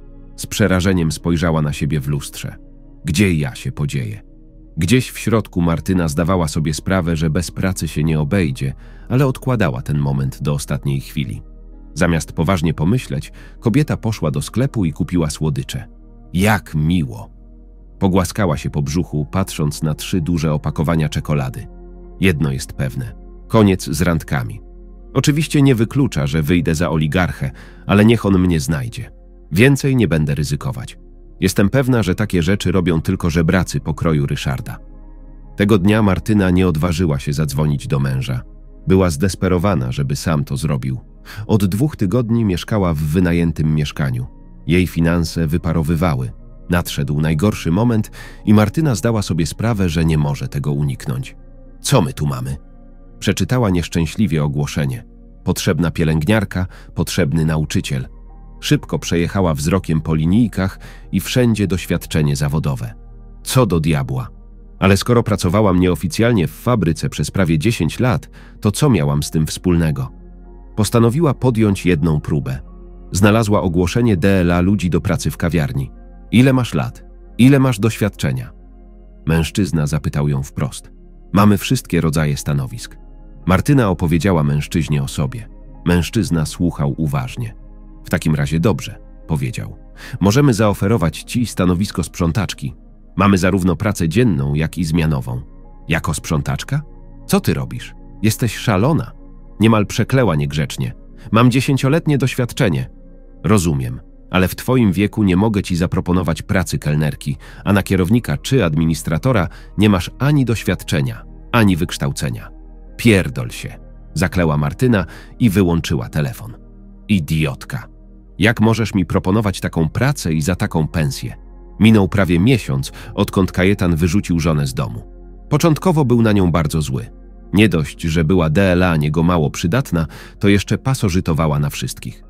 Z przerażeniem spojrzała na siebie w lustrze. Gdzie ja się podzieję? Gdzieś w środku Martyna zdawała sobie sprawę, że bez pracy się nie obejdzie, ale odkładała ten moment do ostatniej chwili. Zamiast poważnie pomyśleć, kobieta poszła do sklepu i kupiła słodycze. Jak miło! Pogłaskała się po brzuchu, patrząc na 3 duże opakowania czekolady. Jedno jest pewne. Koniec z randkami. Oczywiście nie wyklucza, że wyjdę za oligarchę, ale niech on mnie znajdzie. Więcej nie będę ryzykować. Jestem pewna, że takie rzeczy robią tylko żebracy pokroju Ryszarda. Tego dnia Martyna nie odważyła się zadzwonić do męża. Była zdesperowana, żeby sam to zrobił. Od 2 tygodni mieszkała w wynajętym mieszkaniu. Jej finanse wyparowywały. Nadszedł najgorszy moment i Martyna zdała sobie sprawę, że nie może tego uniknąć. Co my tu mamy? Przeczytała nieszczęśliwie ogłoszenie. Potrzebna pielęgniarka, potrzebny nauczyciel. Szybko przejechała wzrokiem po linijkach i wszędzie doświadczenie zawodowe. Co do diabła. Ale skoro pracowałam nieoficjalnie w fabryce przez prawie 10 lat, to co miałam z tym wspólnego? Postanowiła podjąć jedną próbę. Znalazła ogłoszenie DLA ludzi do pracy w kawiarni. Ile masz lat? Ile masz doświadczenia? Mężczyzna zapytał ją wprost. Mamy wszystkie rodzaje stanowisk. Martyna opowiedziała mężczyźnie o sobie. Mężczyzna słuchał uważnie. W takim razie dobrze, powiedział. Możemy zaoferować ci stanowisko sprzątaczki. Mamy zarówno pracę dzienną, jak i zmianową. Jako sprzątaczka? Co ty robisz? Jesteś szalona. Niemal przeklęła niegrzecznie. Mam 10-letnie doświadczenie. Rozumiem, ale w twoim wieku nie mogę ci zaproponować pracy kelnerki, a na kierownika czy administratora nie masz ani doświadczenia, ani wykształcenia. Pierdol się, zakleła Martyna i wyłączyła telefon. Idiotka. Jak możesz mi proponować taką pracę i za taką pensję? Minął prawie miesiąc, odkąd Kajetan wyrzucił żonę z domu. Początkowo był na nią bardzo zły. Nie dość, że była DLA niego mało przydatna, to jeszcze pasożytowała na wszystkich.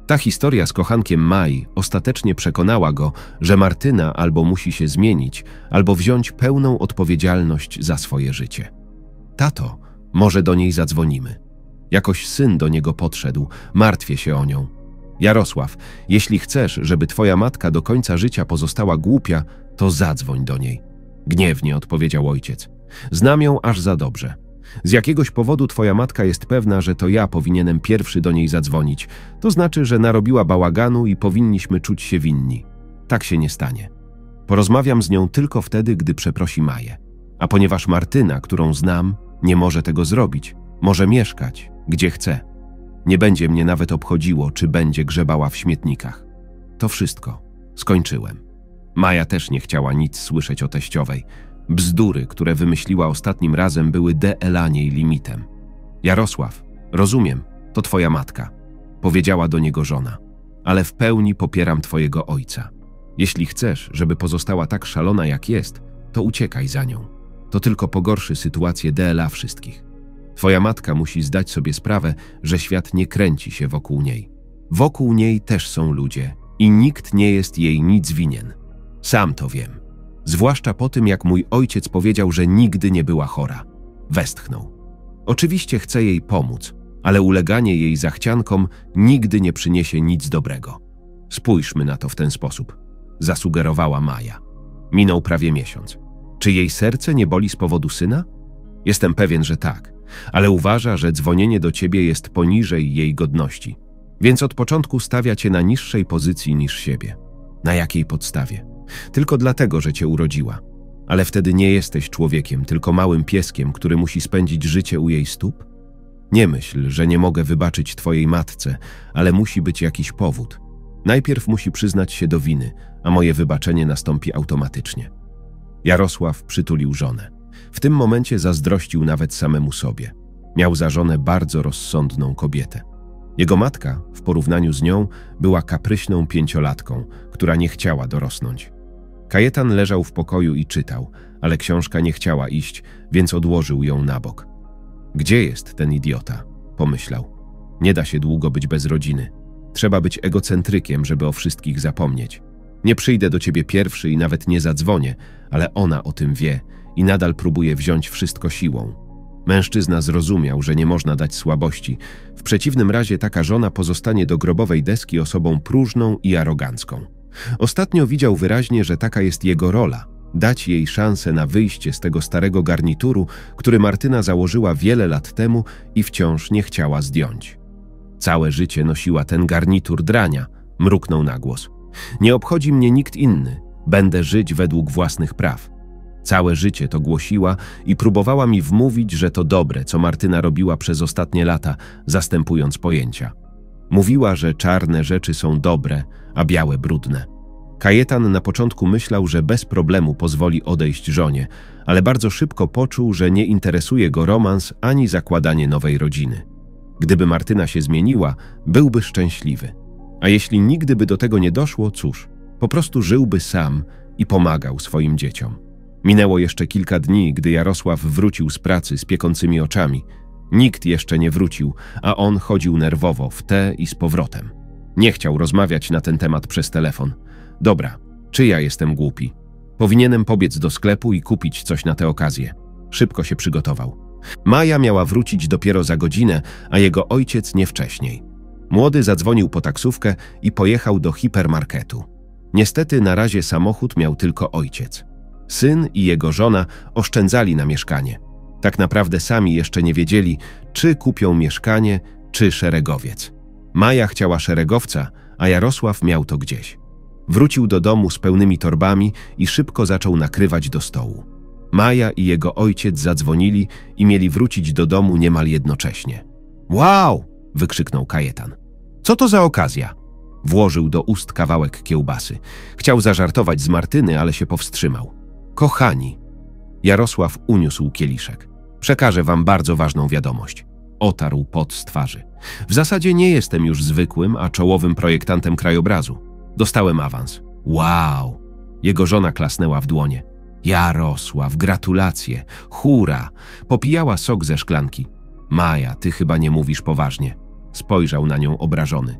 Ta historia z kochankiem Mai ostatecznie przekonała go, że Martyna albo musi się zmienić, albo wziąć pełną odpowiedzialność za swoje życie. Tato, może do niej zadzwonimy. Jakoś syn do niego podszedł, martwię się o nią. Jarosław, jeśli chcesz, żeby twoja matka do końca życia pozostała głupia, to zadzwoń do niej. Gniewnie odpowiedział ojciec. Znam ją aż za dobrze. Z jakiegoś powodu twoja matka jest pewna, że to ja powinienem pierwszy do niej zadzwonić. To znaczy, że narobiła bałaganu i powinniśmy czuć się winni. Tak się nie stanie. Porozmawiam z nią tylko wtedy, gdy przeprosi Maję. A ponieważ Martyna, którą znam, nie może tego zrobić, może mieszkać, gdzie chce. Nie będzie mnie nawet obchodziło, czy będzie grzebała w śmietnikach. To wszystko. Skończyłem. Maja też nie chciała nic słyszeć o teściowej. Bzdury, które wymyśliła ostatnim razem, były dla niej limitem. Jarosław, rozumiem, to twoja matka, powiedziała do niego żona, ale w pełni popieram twojego ojca. Jeśli chcesz, żeby pozostała tak szalona jak jest, to uciekaj za nią. To tylko pogorszy sytuację dla wszystkich. Twoja matka musi zdać sobie sprawę, że świat nie kręci się wokół niej. Wokół niej też są ludzie i nikt nie jest jej nic winien. Sam to wiem. Zwłaszcza po tym, jak mój ojciec powiedział, że nigdy nie była chora. Westchnął. Oczywiście chcę jej pomóc, ale uleganie jej zachciankom nigdy nie przyniesie nic dobrego. Spójrzmy na to w ten sposób, zasugerowała Maja. Minął prawie miesiąc. Czy jej serce nie boli z powodu syna? Jestem pewien, że tak, ale uważa, że dzwonienie do ciebie jest poniżej jej godności, więc od początku stawia cię na niższej pozycji niż siebie. Na jakiej podstawie? Tylko dlatego, że cię urodziła. Ale wtedy nie jesteś człowiekiem, tylko małym pieskiem, który musi spędzić życie u jej stóp? Nie myśl, że nie mogę wybaczyć twojej matce, ale musi być jakiś powód. Najpierw musi przyznać się do winy, a moje wybaczenie nastąpi automatycznie. Jarosław przytulił żonę. W tym momencie zazdrościł nawet samemu sobie. Miał za żonę bardzo rozsądną kobietę. Jego matka, w porównaniu z nią, była kapryśną pięciolatką, która nie chciała dorosnąć. Kajetan leżał w pokoju i czytał, ale książka nie chciała iść, więc odłożył ją na bok. Gdzie jest ten idiota? Pomyślał. Nie da się długo być bez rodziny. Trzeba być egocentrykiem, żeby o wszystkich zapomnieć. Nie przyjdę do ciebie pierwszy i nawet nie zadzwonię, ale ona o tym wie i nadal próbuje wziąć wszystko siłą. Mężczyzna zrozumiał, że nie można dać słabości. W przeciwnym razie taka żona pozostanie do grobowej deski osobą próżną i arogancką. Ostatnio widział wyraźnie, że taka jest jego rola. Dać jej szansę na wyjście z tego starego garnituru, który Martyna założyła wiele lat temu i wciąż nie chciała zdjąć. Całe życie nosiła ten garnitur drania, mruknął na głos. Nie obchodzi mnie nikt inny. Będę żyć według własnych praw. Całe życie to głosiła i próbowała mi wmówić, że to dobre, co Martyna robiła przez ostatnie lata, zastępując pojęcia. Mówiła, że czarne rzeczy są dobre, a białe brudne. Kajetan na początku myślał, że bez problemu pozwoli odejść żonie, ale bardzo szybko poczuł, że nie interesuje go romans ani zakładanie nowej rodziny. Gdyby Martyna się zmieniła, byłby szczęśliwy. A jeśli nigdy by do tego nie doszło, cóż, po prostu żyłby sam i pomagał swoim dzieciom. Minęło jeszcze kilka dni, gdy Jarosław wrócił z pracy z piekącymi oczami. Nikt jeszcze nie wrócił, a on chodził nerwowo w te i z powrotem. Nie chciał rozmawiać na ten temat przez telefon. Dobra, czy ja jestem głupi? Powinienem pobiec do sklepu i kupić coś na tę okazję. Szybko się przygotował. Maja miała wrócić dopiero za godzinę, a jego ojciec nie wcześniej. Młody zadzwonił po taksówkę i pojechał do hipermarketu. Niestety na razie samochód miał tylko ojciec. Syn i jego żona oszczędzali na mieszkanie. Tak naprawdę sami jeszcze nie wiedzieli, czy kupią mieszkanie, czy szeregowiec. Maja chciała szeregowca, a Jarosław miał to gdzieś. Wrócił do domu z pełnymi torbami i szybko zaczął nakrywać do stołu. Maja i jego ojciec zadzwonili i mieli wrócić do domu niemal jednocześnie. Wow! Wykrzyknął Kajetan. Co to za okazja? Włożył do ust kawałek kiełbasy. Chciał zażartować z Martyny, ale się powstrzymał. Kochani, Jarosław uniósł kieliszek. Przekażę wam bardzo ważną wiadomość. Otarł pot z twarzy. W zasadzie nie jestem już zwykłym, a czołowym projektantem krajobrazu. Dostałem awans. Wow! Jego żona klasnęła w dłonie. Jarosław, gratulacje, hura! Popijała sok ze szklanki. Maja, ty chyba nie mówisz poważnie. Spojrzał na nią obrażony.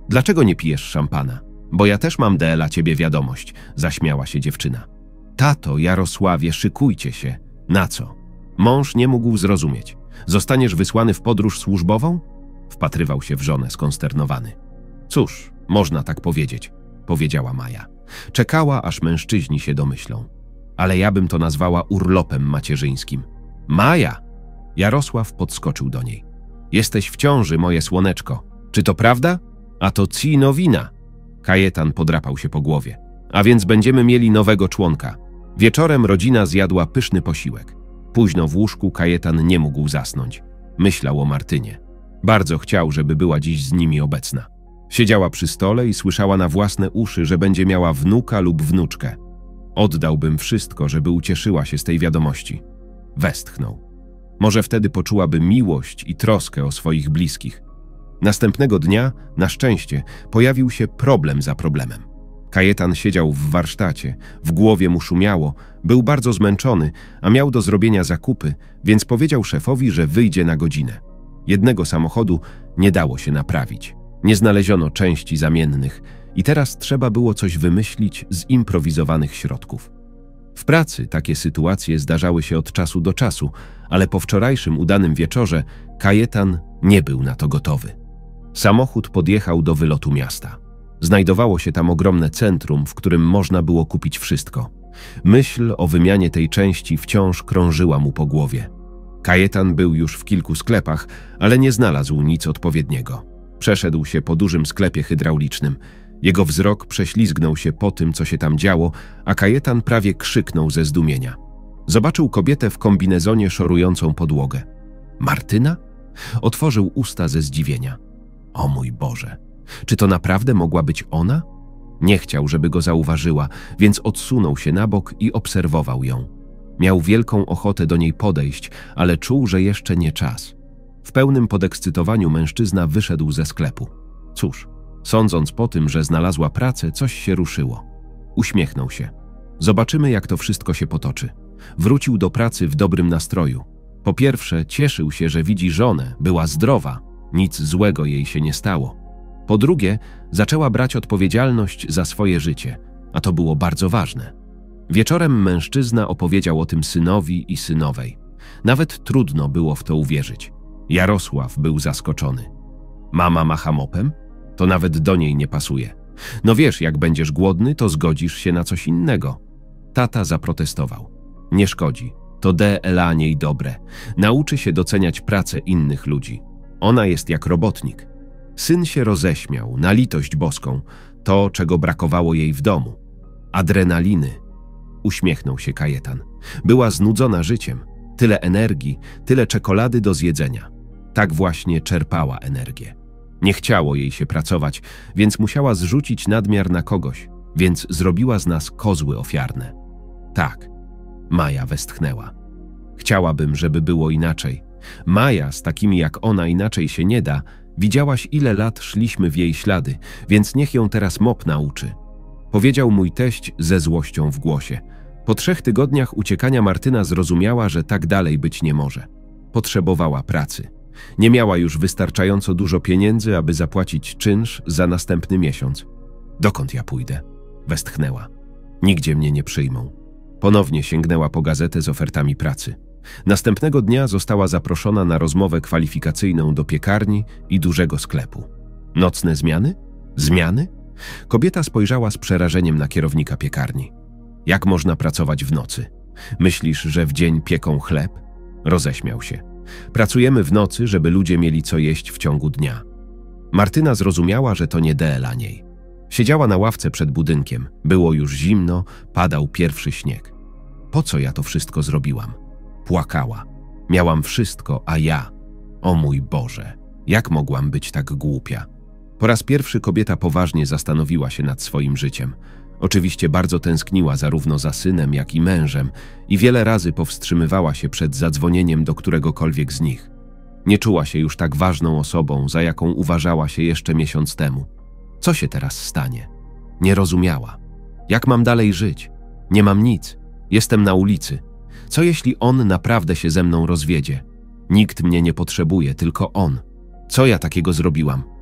Dlaczego nie pijesz szampana? Bo ja też mam dla ciebie wiadomość, zaśmiała się dziewczyna. Tato, Jarosławie, szykujcie się. Na co? Mąż nie mógł zrozumieć. Zostaniesz wysłany w podróż służbową? Wpatrywał się w żonę skonsternowany. Cóż, można tak powiedzieć, powiedziała Maja. Czekała, aż mężczyźni się domyślą. Ale ja bym to nazwała urlopem macierzyńskim. Maja! Jarosław podskoczył do niej. Jesteś w ciąży, moje słoneczko. Czy to prawda? A to ci nowina. Kajetan podrapał się po głowie. A więc będziemy mieli nowego członka. Wieczorem rodzina zjadła pyszny posiłek. Późno w łóżku Kajetan nie mógł zasnąć. Myślał o Martynie. Bardzo chciał, żeby była dziś z nimi obecna. Siedziała przy stole i słyszała na własne uszy, że będzie miała wnuka lub wnuczkę. Oddałbym wszystko, żeby ucieszyła się z tej wiadomości. Westchnął. Może wtedy poczułaby miłość i troskę o swoich bliskich. Następnego dnia, na szczęście, pojawił się problem za problemem. Kajetan siedział w warsztacie, w głowie mu szumiało, był bardzo zmęczony, a miał do zrobienia zakupy, więc powiedział szefowi, że wyjdzie na godzinę. Jednego samochodu nie dało się naprawić. Nie znaleziono części zamiennych i teraz trzeba było coś wymyślić z improwizowanych środków. W pracy takie sytuacje zdarzały się od czasu do czasu, ale po wczorajszym udanym wieczorze Kajetan nie był na to gotowy. Samochód podjechał do wylotu miasta. Znajdowało się tam ogromne centrum, w którym można było kupić wszystko. Myśl o wymianie tej części wciąż krążyła mu po głowie. Kajetan był już w kilku sklepach, ale nie znalazł nic odpowiedniego. Przeszedł się po dużym sklepie hydraulicznym. Jego wzrok prześlizgnął się po tym, co się tam działo, a Kajetan prawie krzyknął ze zdumienia. Zobaczył kobietę w kombinezonie szorującą podłogę. Martyna? Otworzył usta ze zdziwienia. O mój Boże, czy to naprawdę mogła być ona? Nie chciał, żeby go zauważyła, więc odsunął się na bok i obserwował ją. Miał wielką ochotę do niej podejść, ale czuł, że jeszcze nie czas. W pełnym podekscytowaniu mężczyzna wyszedł ze sklepu. Cóż, sądząc po tym, że znalazła pracę, coś się ruszyło. Uśmiechnął się. Zobaczymy, jak to wszystko się potoczy. Wrócił do pracy w dobrym nastroju. Po pierwsze, cieszył się, że widzi żonę, była zdrowa, nic złego jej się nie stało. Po drugie, zaczęła brać odpowiedzialność za swoje życie, a to było bardzo ważne. Wieczorem mężczyzna opowiedział o tym synowi i synowej. Nawet trudno było w to uwierzyć. Jarosław był zaskoczony. Mama macha mopem? To nawet do niej nie pasuje. No wiesz, jak będziesz głodny, to zgodzisz się na coś innego. Tata zaprotestował. Nie szkodzi. To dla niej dobre. Nauczy się doceniać pracę innych ludzi. Ona jest jak robotnik. Syn się roześmiał, na litość boską, to, czego brakowało jej w domu. Adrenaliny. Uśmiechnął się Kajetan. Była znudzona życiem. Tyle energii, tyle czekolady do zjedzenia. Tak właśnie czerpała energię. Nie chciało jej się pracować, więc musiała zrzucić nadmiar na kogoś, więc zrobiła z nas kozły ofiarne. Tak, Maja westchnęła. Chciałabym, żeby było inaczej. Maja, z takimi jak ona inaczej się nie da, widziałaś, ile lat szliśmy w jej ślady, więc niech ją teraz mop nauczy. Powiedział mój teść ze złością w głosie. Po 3 tygodniach uciekania Martyna zrozumiała, że tak dalej być nie może. Potrzebowała pracy. Nie miała już wystarczająco dużo pieniędzy, aby zapłacić czynsz za następny miesiąc. Dokąd ja pójdę? Westchnęła. Nigdzie mnie nie przyjmą. Ponownie sięgnęła po gazetę z ofertami pracy. Następnego dnia została zaproszona na rozmowę kwalifikacyjną do piekarni i dużego sklepu. Nocne zmiany? Zmiany? Kobieta spojrzała z przerażeniem na kierownika piekarni. Jak można pracować w nocy? Myślisz, że w dzień pieką chleb? Roześmiał się. Pracujemy w nocy, żeby ludzie mieli co jeść w ciągu dnia. Martyna zrozumiała, że to nie dla niej. Siedziała na ławce przed budynkiem. Było już zimno, padał pierwszy śnieg. Po co ja to wszystko zrobiłam? Płakała. Miałam wszystko, a ja... O mój Boże, jak mogłam być tak głupia? Po raz pierwszy kobieta poważnie zastanowiła się nad swoim życiem. Oczywiście bardzo tęskniła zarówno za synem, jak i mężem i wiele razy powstrzymywała się przed zadzwonieniem do któregokolwiek z nich. Nie czuła się już tak ważną osobą, za jaką uważała się jeszcze miesiąc temu. Co się teraz stanie? Nie rozumiała. Jak mam dalej żyć? Nie mam nic. Jestem na ulicy. Co jeśli on naprawdę się ze mną rozwiedzie? Nikt mnie nie potrzebuje, tylko on. Co ja takiego zrobiłam?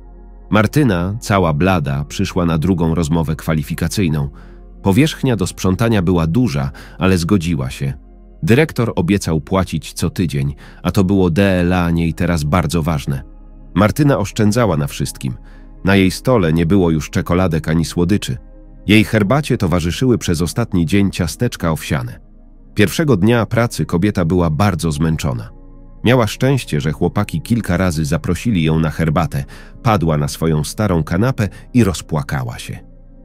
Martyna, cała blada, przyszła na drugą rozmowę kwalifikacyjną. Powierzchnia do sprzątania była duża, ale zgodziła się. Dyrektor obiecał płacić co tydzień, a to było dla niej teraz bardzo ważne. Martyna oszczędzała na wszystkim. Na jej stole nie było już czekoladek ani słodyczy. Jej herbacie towarzyszyły przez ostatni dzień ciasteczka owsiane. Pierwszego dnia pracy kobieta była bardzo zmęczona. Miała szczęście, że chłopaki kilka razy zaprosili ją na herbatę, padła na swoją starą kanapę i rozpłakała się.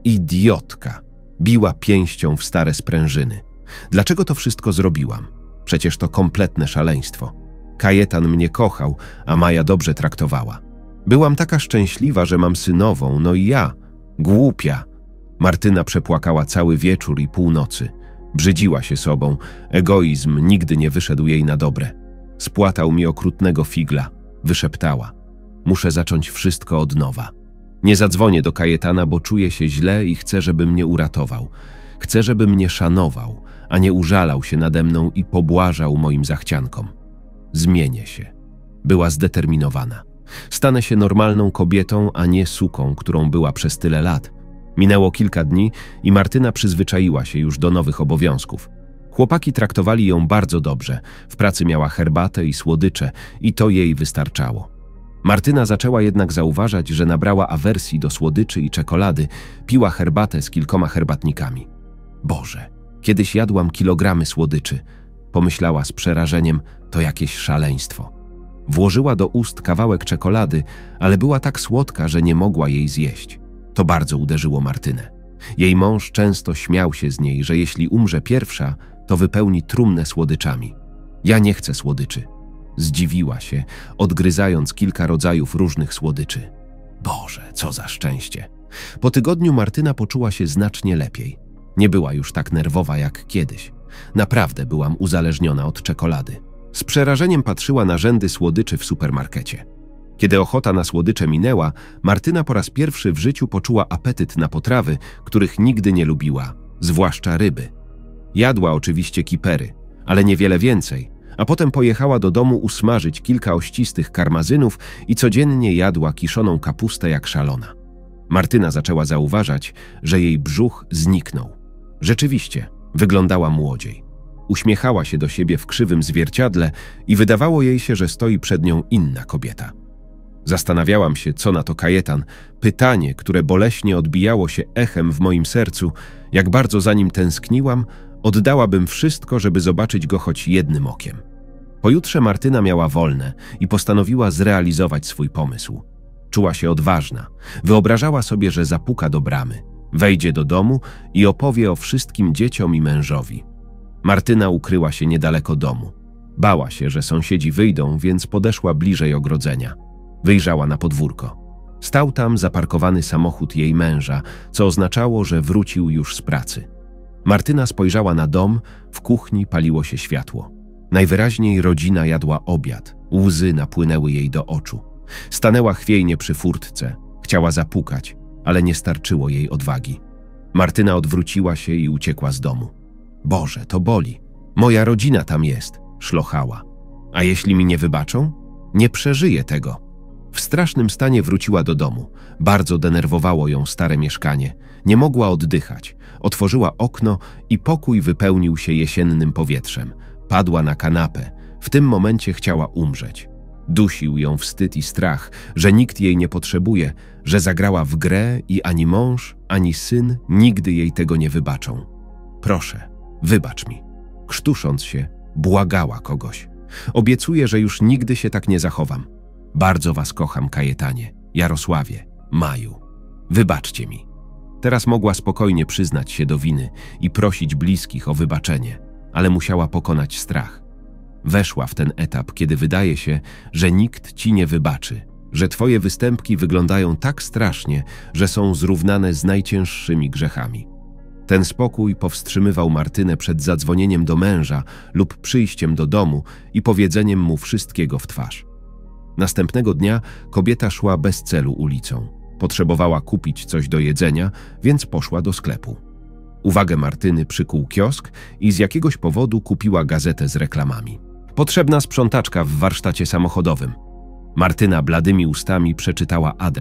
Idiotka! Biła pięścią w stare sprężyny. Dlaczego to wszystko zrobiłam? Przecież to kompletne szaleństwo. Kajetan mnie kochał, a Maja dobrze traktowała. Byłam taka szczęśliwa, że mam synową, no i ja. Głupia. Martyna przepłakała cały wieczór i północy. Brzydziła się sobą. Egoizm nigdy nie wyszedł jej na dobre. Spłatał mi okrutnego figla. Wyszeptała. Muszę zacząć wszystko od nowa. Nie zadzwonię do Kajetana, bo czuję się źle i chcę, żeby mnie uratował. Chcę, żeby mnie szanował, a nie użalał się nade mną i pobłażał moim zachciankom. Zmienię się. Była zdeterminowana. Stanę się normalną kobietą, a nie suką, którą była przez tyle lat. Minęło kilka dni i Martyna przyzwyczaiła się już do nowych obowiązków. Chłopaki traktowali ją bardzo dobrze. W pracy miała herbatę i słodycze i to jej wystarczało. Martyna zaczęła jednak zauważać, że nabrała awersji do słodyczy i czekolady, piła herbatę z kilkoma herbatnikami. Boże, kiedyś jadłam kilogramy słodyczy. Pomyślała z przerażeniem, to jakieś szaleństwo. Włożyła do ust kawałek czekolady, ale była tak słodka, że nie mogła jej zjeść. To bardzo uderzyło Martynę. Jej mąż często śmiał się z niej, że jeśli umrze pierwsza, to wypełni trumnę słodyczami. Ja nie chcę słodyczy. Zdziwiła się, odgryzając kilka rodzajów różnych słodyczy. Boże, co za szczęście. Po tygodniu Martyna poczuła się znacznie lepiej. Nie była już tak nerwowa jak kiedyś. Naprawdę byłam uzależniona od czekolady. Z przerażeniem patrzyła na rzędy słodyczy w supermarkecie. Kiedy ochota na słodycze minęła, Martyna po raz pierwszy w życiu poczuła apetyt na potrawy, których nigdy nie lubiła, zwłaszcza ryby. Jadła oczywiście kipery, ale niewiele więcej, a potem pojechała do domu usmażyć kilka ościstych karmazynów i codziennie jadła kiszoną kapustę jak szalona. Martyna zaczęła zauważać, że jej brzuch zniknął. Rzeczywiście, wyglądała młodziej. Uśmiechała się do siebie w krzywym zwierciadle i wydawało jej się, że stoi przed nią inna kobieta. Zastanawiałam się, co na to Kajetan. Pytanie, które boleśnie odbijało się echem w moim sercu, jak bardzo za nim tęskniłam, oddałabym wszystko, żeby zobaczyć go choć jednym okiem. Pojutrze Martyna miała wolne i postanowiła zrealizować swój pomysł. Czuła się odważna. Wyobrażała sobie, że zapuka do bramy, wejdzie do domu i opowie o wszystkim dzieciom i mężowi. Martyna ukryła się niedaleko domu. Bała się, że sąsiedzi wyjdą, więc podeszła bliżej ogrodzenia. Wyjrzała na podwórko. Stał tam zaparkowany samochód jej męża, co oznaczało, że wrócił już z pracy. Martyna spojrzała na dom, w kuchni paliło się światło. Najwyraźniej rodzina jadła obiad, łzy napłynęły jej do oczu. Stanęła chwiejnie przy furtce, chciała zapukać, ale nie starczyło jej odwagi. Martyna odwróciła się i uciekła z domu. Boże, to boli. Moja rodzina tam jest, szlochała. A jeśli mi nie wybaczą? Nie przeżyję tego. W strasznym stanie wróciła do domu. Bardzo denerwowało ją stare mieszkanie. Nie mogła oddychać. Otworzyła okno i pokój wypełnił się jesiennym powietrzem. Padła na kanapę. W tym momencie chciała umrzeć. Dusił ją wstyd i strach, że nikt jej nie potrzebuje, że zagrała w grę i ani mąż, ani syn nigdy jej tego nie wybaczą. Proszę, wybacz mi. Krztusząc się, błagała kogoś. Obiecuję, że już nigdy się tak nie zachowam. Bardzo was kocham, Kajetanie, Jarosławie, Maju. Wybaczcie mi. Teraz mogła spokojnie przyznać się do winy i prosić bliskich o wybaczenie, ale musiała pokonać strach. Weszła w ten etap, kiedy wydaje się, że nikt ci nie wybaczy, że twoje występki wyglądają tak strasznie, że są zrównane z najcięższymi grzechami. Ten spokój powstrzymywał Martynę przed zadzwonieniem do męża lub przyjściem do domu i powiedzeniem mu wszystkiego w twarz. Następnego dnia kobieta szła bez celu ulicą. Potrzebowała kupić coś do jedzenia, więc poszła do sklepu. Uwagę Martyny przykuł kiosk i z jakiegoś powodu kupiła gazetę z reklamami. Potrzebna sprzątaczka w warsztacie samochodowym. Martyna bladymi ustami przeczytała adres.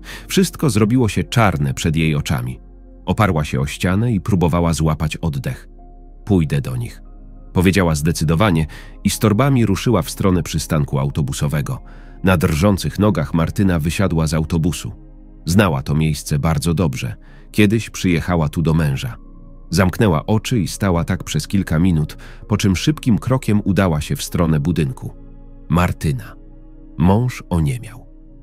Wszystko zrobiło się czarne przed jej oczami. Oparła się o ścianę i próbowała złapać oddech. Pójdę do nich, powiedziała zdecydowanie i z torbami ruszyła w stronę przystanku autobusowego. Na drżących nogach Martyna wysiadła z autobusu. Znała to miejsce bardzo dobrze. Kiedyś przyjechała tu do męża. Zamknęła oczy i stała tak przez kilka minut, po czym szybkim krokiem udała się w stronę budynku. Martyna. Mąż oniemiał.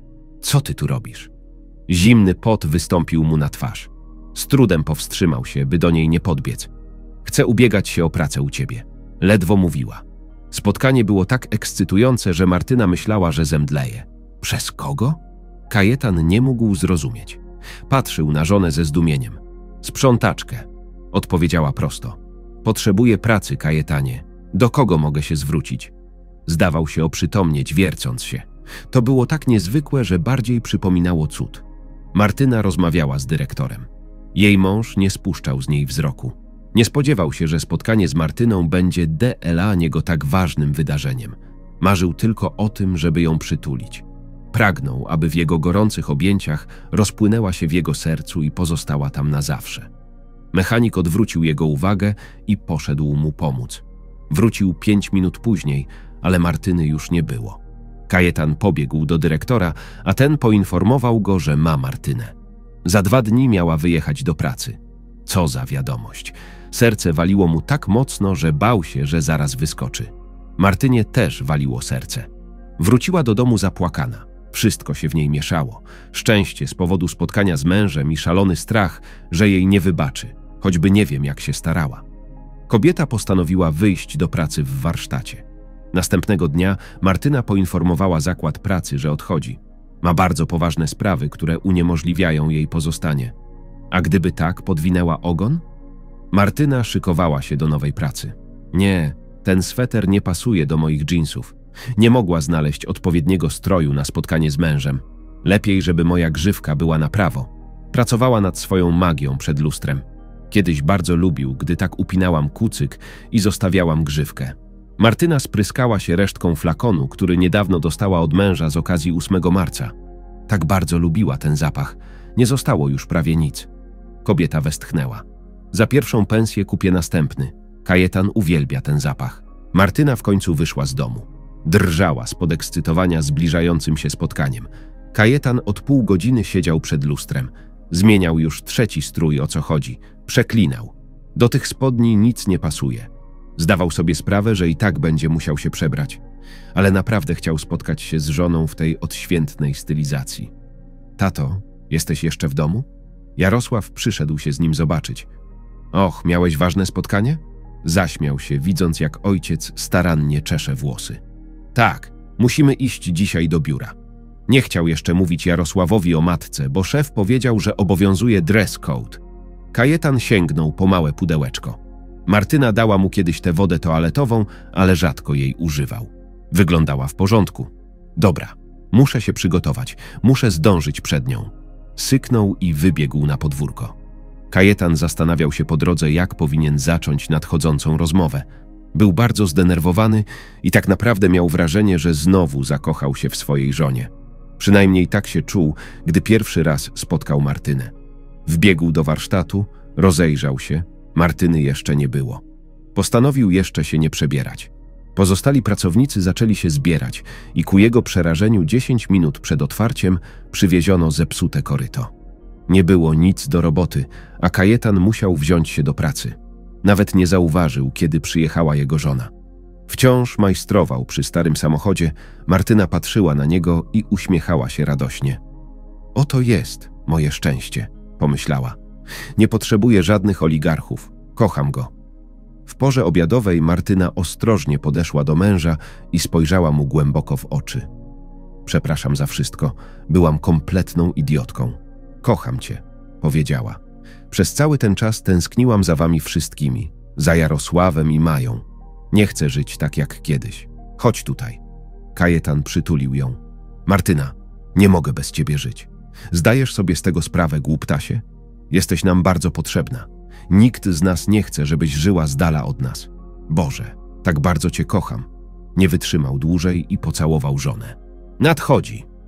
Co ty tu robisz? Zimny pot wystąpił mu na twarz. Z trudem powstrzymał się, by do niej nie podbiec. Chcę ubiegać się o pracę u ciebie. Ledwo mówiła. Spotkanie było tak ekscytujące, że Martyna myślała, że zemdleje. Przez kogo? Kajetan nie mógł zrozumieć. Patrzył na żonę ze zdumieniem. Sprzątaczkę, odpowiedziała prosto. Potrzebuję pracy, Kajetanie. Do kogo mogę się zwrócić? Zdawał się oprzytomnieć, wiercąc się. To było tak niezwykłe, że bardziej przypominało cud. Martyna rozmawiała z dyrektorem. Jej mąż nie spuszczał z niej wzroku. Nie spodziewał się, że spotkanie z Martyną będzie dla niego tak ważnym wydarzeniem. Marzył tylko o tym, żeby ją przytulić. Pragnął, aby w jego gorących objęciach rozpłynęła się w jego sercu i pozostała tam na zawsze. Mechanik odwrócił jego uwagę i poszedł mu pomóc. Wrócił 5 minut później, ale Martyny już nie było. Kajetan pobiegł do dyrektora, a ten poinformował go, że ma Martynę. Za 2 dni miała wyjechać do pracy. Co za wiadomość. Serce waliło mu tak mocno, że bał się, że zaraz wyskoczy. Martynie też waliło serce. Wróciła do domu zapłakana. Wszystko się w niej mieszało. Szczęście z powodu spotkania z mężem i szalony strach, że jej nie wybaczy, choćby nie wiem, jak się starała. Kobieta postanowiła wyjść do pracy w warsztacie. Następnego dnia Martyna poinformowała zakład pracy, że odchodzi. Ma bardzo poważne sprawy, które uniemożliwiają jej pozostanie. A gdyby tak, podwinęła ogon? Martyna szykowała się do nowej pracy. Nie, ten sweter nie pasuje do moich dżinsów. Nie mogła znaleźć odpowiedniego stroju na spotkanie z mężem. Lepiej, żeby moja grzywka była na prawo. Pracowała nad swoją magią przed lustrem. Kiedyś bardzo lubił, gdy tak upinałam kucyk i zostawiałam grzywkę. Martyna spryskała się resztką flakonu, który niedawno dostała od męża z okazji 8 marca. Tak bardzo lubiła ten zapach. Nie zostało już prawie nic. Kobieta westchnęła. Za pierwszą pensję kupię następny. Kajetan uwielbia ten zapach. Martyna w końcu wyszła z domu. Drżała z podekscytowania zbliżającym się spotkaniem. Kajetan od pół godziny siedział przed lustrem. Zmieniał już 3. strój, o co chodzi. Przeklinał. Do tych spodni nic nie pasuje. Zdawał sobie sprawę, że i tak będzie musiał się przebrać. Ale naprawdę chciał spotkać się z żoną w tej odświętnej stylizacji. Tato, jesteś jeszcze w domu? Jarosław przyszedł się z nim zobaczyć. Och, miałeś ważne spotkanie? Zaśmiał się, widząc, jak ojciec starannie czesze włosy. Tak, musimy iść dzisiaj do biura. Nie chciał jeszcze mówić Jarosławowi o matce, bo szef powiedział, że obowiązuje dress code. Kajetan sięgnął po małe pudełeczko. Martyna dała mu kiedyś tę wodę toaletową, ale rzadko jej używał. Wyglądała w porządku. Dobra, muszę się przygotować, muszę zdążyć przed nią. Syknął i wybiegł na podwórko. Kajetan zastanawiał się po drodze, jak powinien zacząć nadchodzącą rozmowę. Był bardzo zdenerwowany i tak naprawdę miał wrażenie, że znowu zakochał się w swojej żonie. Przynajmniej tak się czuł, gdy pierwszy raz spotkał Martynę. Wbiegł do warsztatu, rozejrzał się. Martyny jeszcze nie było. Postanowił jeszcze się nie przebierać. Pozostali pracownicy zaczęli się zbierać i ku jego przerażeniu 10 minut przed otwarciem przywieziono zepsute koryto. Nie było nic do roboty, a Kajetan musiał wziąć się do pracy. Nawet nie zauważył, kiedy przyjechała jego żona. Wciąż majstrował przy starym samochodzie, Martyna patrzyła na niego i uśmiechała się radośnie. Oto jest moje szczęście, pomyślała. Nie potrzebuję żadnych oligarchów, kocham go. W porze obiadowej Martyna ostrożnie podeszła do męża i spojrzała mu głęboko w oczy. Przepraszam za wszystko, byłam kompletną idiotką. Kocham cię, powiedziała. Przez cały ten czas tęskniłam za wami wszystkimi, za Jarosławem i Mają. Nie chcę żyć tak jak kiedyś. Chodź tutaj. Kajetan przytulił ją. Martyna, nie mogę bez ciebie żyć. Zdajesz sobie z tego sprawę, głuptasie? Jesteś nam bardzo potrzebna. Nikt z nas nie chce, żebyś żyła z dala od nas. Boże, tak bardzo cię kocham. Nie wytrzymał dłużej i pocałował żonę. Nadchodzi.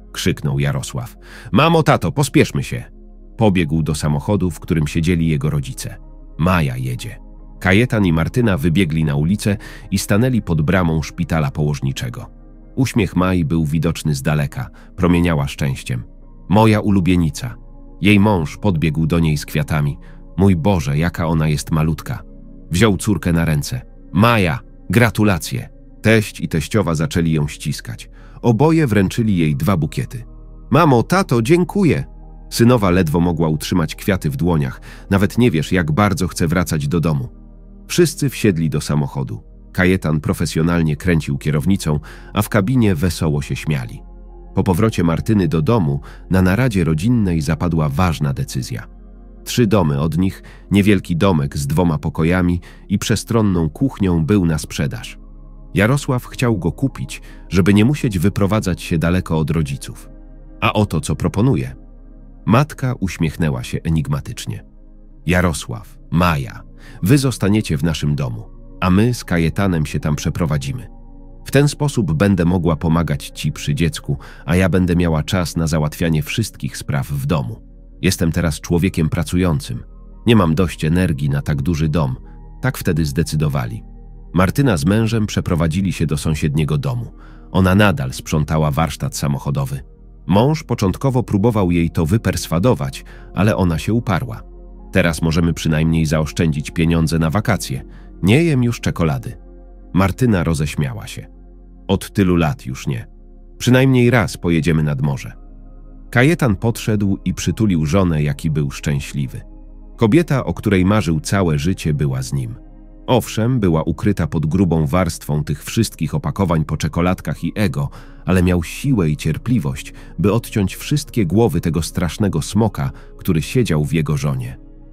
krzyknął Jarosław. Mamo, tato, pospieszmy się. Pobiegł do samochodu, w którym siedzieli jego rodzice. Maja jedzie. Kajetan i Martyna wybiegli na ulicę i stanęli pod bramą szpitala położniczego. Uśmiech Mai był widoczny z daleka, promieniała szczęściem. Moja ulubienica. Jej mąż podbiegł do niej z kwiatami. Mój Boże, jaka ona jest malutka. Wziął córkę na ręce. Maja, gratulacje. Teść i teściowa zaczęli ją ściskać. Oboje wręczyli jej 2 bukiety. Mamo, tato, dziękuję. Synowa ledwo mogła utrzymać kwiaty w dłoniach. Nawet nie wiesz, jak bardzo chce wracać do domu. Wszyscy wsiedli do samochodu. Kajetan profesjonalnie kręcił kierownicą, a w kabinie wesoło się śmiali. Po powrocie Martyny do domu, na naradzie rodzinnej zapadła ważna decyzja. 3 domy od nich, niewielki domek z 2 pokojami i przestronną kuchnią był na sprzedaż. Jarosław chciał go kupić, żeby nie musieć wyprowadzać się daleko od rodziców. A oto co proponuje. Matka uśmiechnęła się enigmatycznie. Jarosław, Maja, wy zostaniecie w naszym domu, a my z Kajetanem się tam przeprowadzimy. W ten sposób będę mogła pomagać ci przy dziecku, a ja będę miała czas na załatwianie wszystkich spraw w domu. Jestem teraz człowiekiem pracującym. Nie mam dość energii na tak duży dom. Tak wtedy zdecydowali. Martyna z mężem przeprowadzili się do sąsiedniego domu. Ona nadal sprzątała warsztat samochodowy. Mąż początkowo próbował jej to wyperswadować, ale ona się uparła. Teraz możemy przynajmniej zaoszczędzić pieniądze na wakacje. Nie jem już czekolady. Martyna roześmiała się. Od tylu lat już nie. Przynajmniej raz pojedziemy nad morze. Kajetan podszedł i przytulił żonę, jaki był szczęśliwy. Kobieta, o której marzył całe życie, była z nim. Owszem, była ukryta pod grubą warstwą tych wszystkich opakowań po czekoladkach i ego, ale miał siłę i cierpliwość, by odciąć wszystkie głowy tego strasznego smoka, który siedział w jego żonie.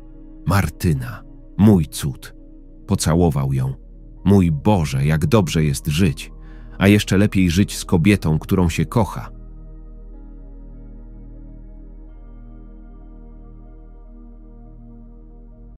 Martyna, mój cud. Pocałował ją. Mój Boże, jak dobrze jest żyć, a jeszcze lepiej żyć z kobietą, którą się kocha.